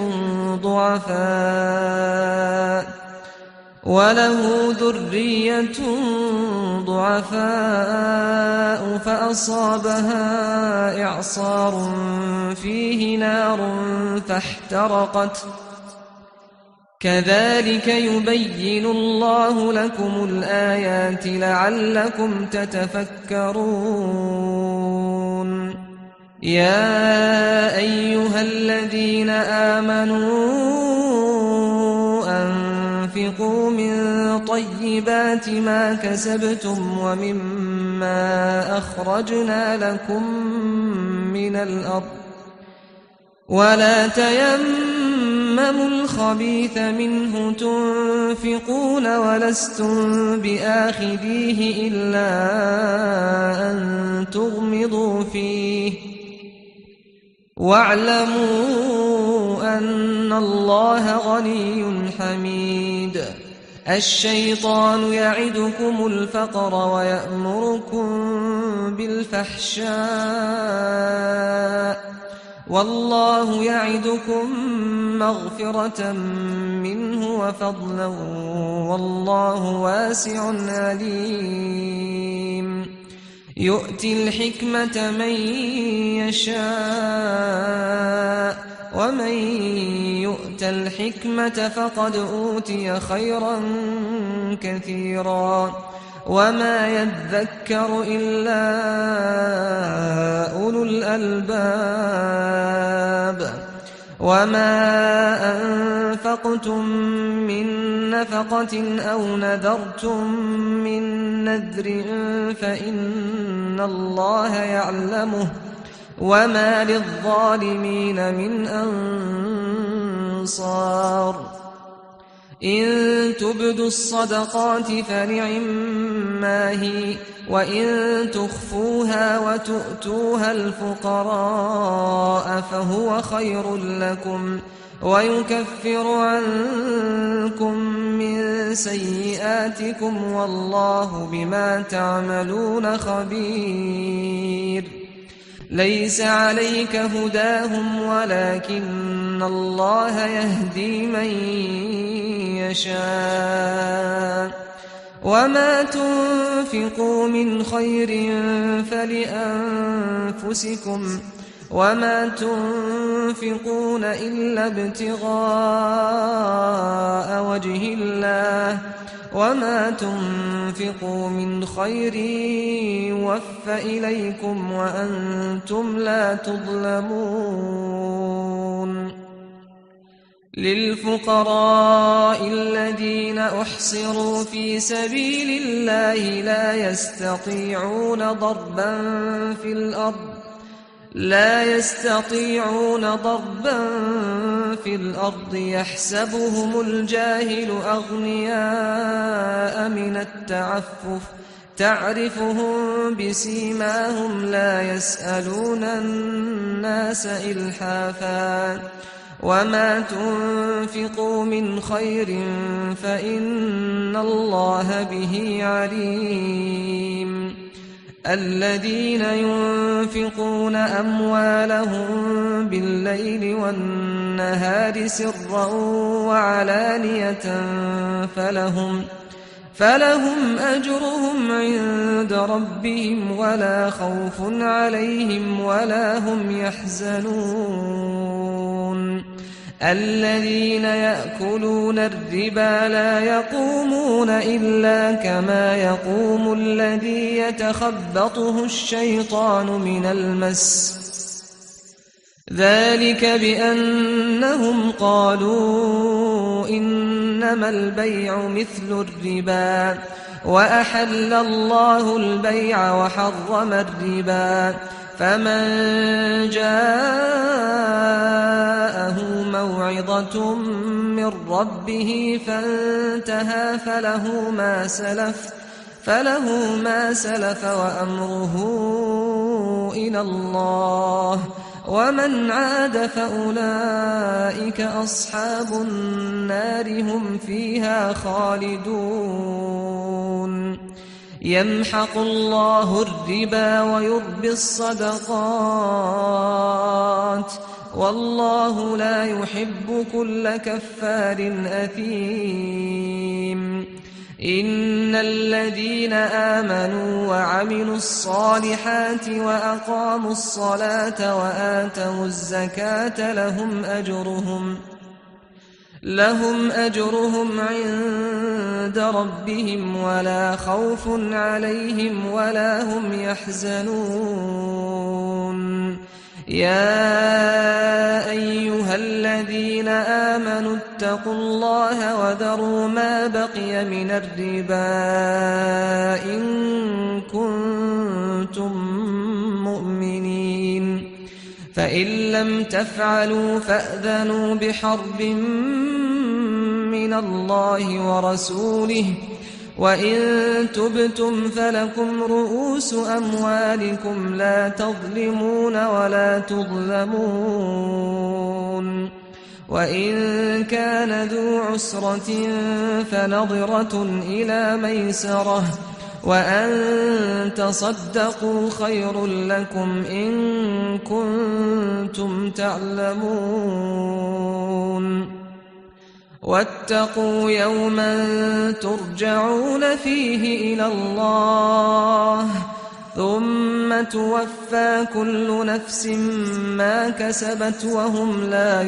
ضعفاء وله ذرية ضعفاء فأصابها إعصار فيه نار فاحترقت كذلك يبين الله لكم الآيات لعلكم تتفكرون. يا أيها الذين آمنوا أنفقوا من طيبات ما كسبتم ومما أخرجنا لكم من الأرض ولا تيمموا الخبيث منه تنفقون ولستم بآخذيه إلا أن تغمضوا فيه واعلموا أن الله غني حميد. الشيطان يعدكم الفقر ويأمركم بالفحشاء والله يعدكم مغفرة منه وفضلا والله واسع عليم. يؤتي الحكمة من يشاء ومن يؤت الحكمة فقد أوتي خيرا كثيرا وما يذكر إلا أولو الألباب. وما أنفقتم من نفقة أو نذرتم من نذر فإن الله يعلمه وما للظالمين من أنصار. إن تبدوا الصدقات فنعما هي وإن تخفوها وتؤتوها الفقراء فهو خير لكم ويكفر عنكم من سيئاتكم والله بما تعملون خبير. ليس عليك هداهم ولكن الله يهدي من يشاء وما تنفقوا من خير فلأنفسكم وما تنفقون إلا ابتغاء وجه الله وما تنفقوا من خير يوفى إليكم وأنتم لا تظلمون. للفقراء الذين أحصروا في سبيل الله لا يستطيعون ضربا في الأرض لا يستطيعون ضربا في الأرض يحسبهم الجاهل أغنياء من التعفف تعرفهم بسيماهم لا يسألون الناس إلحافا وما تنفقوا من خير فإن الله به عليم. الذين ينفقون أموالهم بالليل والنهار سرا وعلانية فلهم فلهم أجرهم عند ربهم ولا خوف عليهم ولا هم يحزنون. الذين يأكلون الربا لا يقومون إلا كما يقوم الذي يتخبطه الشيطان من المس ذلك بأنهم قالوا إنما البيع مثل الربا وأحل الله البيع وحرم الربا فمن جاءه موعظة من ربه فانتهى فله ما سلف فله ما سلف وأمره إلى الله ومن عاد فأولئك أصحاب النار هم فيها خالدون. يمحق الله الربا ويربي الصدقات والله لا يحب كل كفار أثيم. إن الذين آمنوا وعملوا الصالحات وأقاموا الصلاة وآتوا الزكاة لهم أجرهم لهم أجرهم عند ربهم ولا خوف عليهم ولا هم يحزنون. يا أيها الذين آمنوا اتقوا الله وذروا ما بقي من الربا إن كنتم مؤمنين فإن لم تفعلوا فأذنوا بحرب من الله ورسوله وإن تبتم فلكم رؤوس أموالكم لا تظلمون ولا تظلمون. وإن كان ذو عسرة فنظرة إلى ميسرة وأن تصدقوا خير لكم إن كنتم تعلمون. واتقوا يوما ترجعون فيه إلى الله ثم توفى كل نفس ما كسبت وهم لا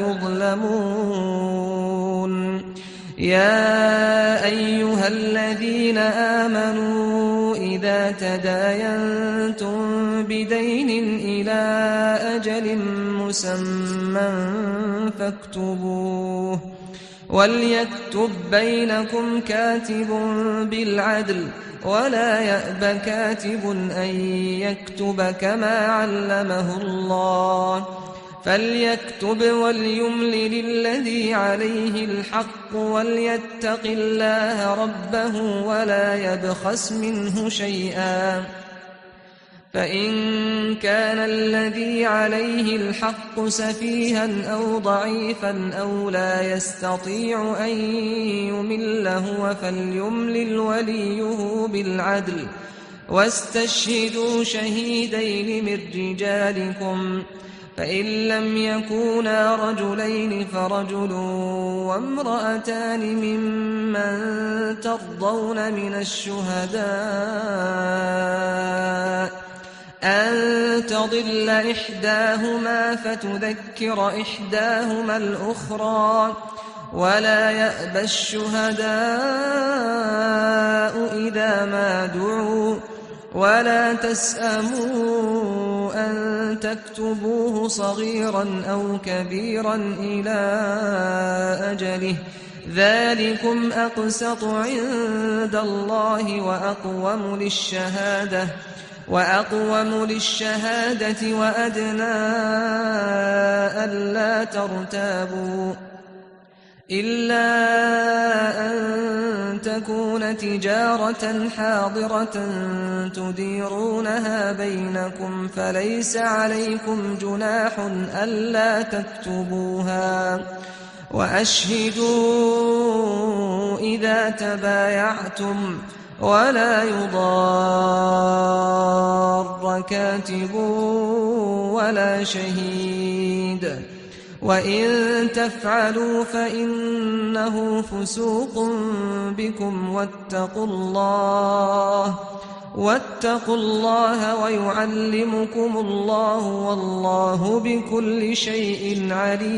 يظلمون. يا أيها الذين آمنوا إذا تداينتم بدين إلى أجل مسمى فاكتبوه وليكتب بينكم كاتب بالعدل ولا يأب كاتب أن يكتب كما علمه الله فليكتب وليملل الذي عليه الحق وليتق الله ربه ولا يبخس منه شيئا فإن كان الذي عليه الحق سفيها أو ضعيفا أو لا يستطيع أن يمل هو فليملل وليه بالعدل واستشهدوا شهيدين من رجالكم فإن لم يكونا رجلين فرجل وامرأتان ممن ترضون من الشهداء أن تضل إحداهما فتذكر إحداهما الأخرى ولا يأبى الشهداء إذا ما دعوا ولا تسأموا أن تكتبوه صغيرا أو كبيرا إلى أجله ذلكم أقسط عند الله وأقوم للشهادة وأقوم للشهادة وأدنى ألا ترتابوا إلا أن تكون تجارة حاضرة تديرونها بينكم فليس عليكم جناح ألا تكتبوها وأشهدوا إذا تبايعتم ولا يضار كاتب ولا شهيد وإن تفعلوا فإنه فسوق بكم واتقوا الله واتقوا الله ويعلمكم الله والله بكل شيء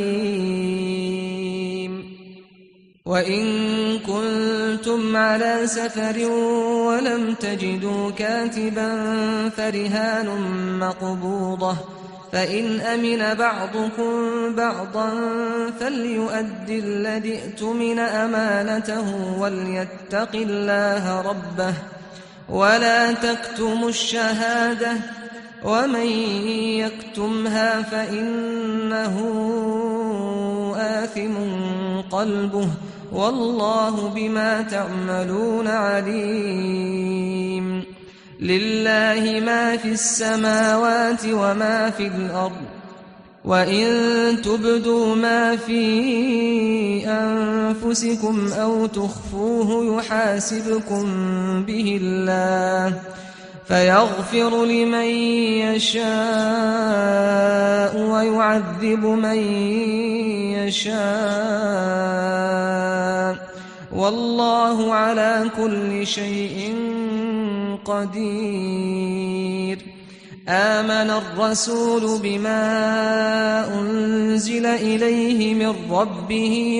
عليم. وإن كنتم على سفر ولم تجدوا كاتبا فرهان مقبوضة فإن أمن بعضكم بعضا فليؤدي الذي ائتمن أمانته وليتق الله ربه ولا تكتموا الشهادة ومن يكتمها فإنه آثم قلبه والله بما تعملون عليم. لله ما في السماوات وما في الأرض وإن تبدوا ما في أنفسكم أو تخفوه يحاسبكم به الله فيغفر لمن يشاء ويعذب من يشاء والله على كل شيء قدير. آمن الرسول بما أنزل إليه من ربه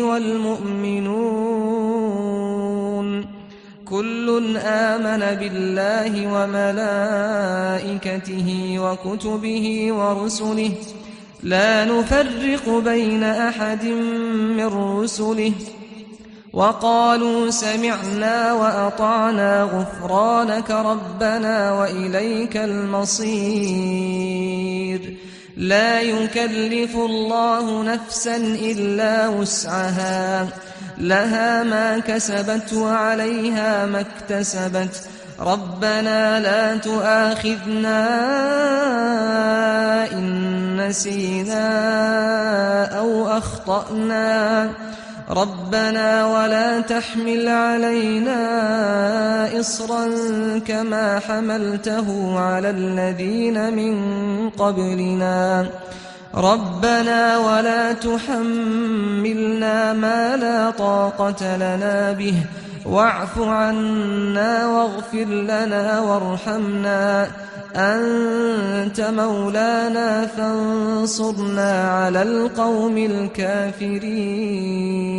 والمؤمنون كل آمن بالله وملائكته وكتبه ورسله لا نفرق بين أحد من رسله وقالوا سمعنا وأطعنا غفرانك ربنا وإليك المصير. لا يكلف الله نفسا إلا وسعها لها ما كسبت وعليها ما اكتسبت ربنا لا تؤاخذنا إن نسينا أو أخطأنا ربنا ولا تحمل علينا إصرا كما حملته على الذين من قبلنا ربنا ولا تحملنا ما لا طاقة لنا به واعف عنا واغفر لنا وارحمنا أنت مولانا فانصرنا على القوم الكافرين.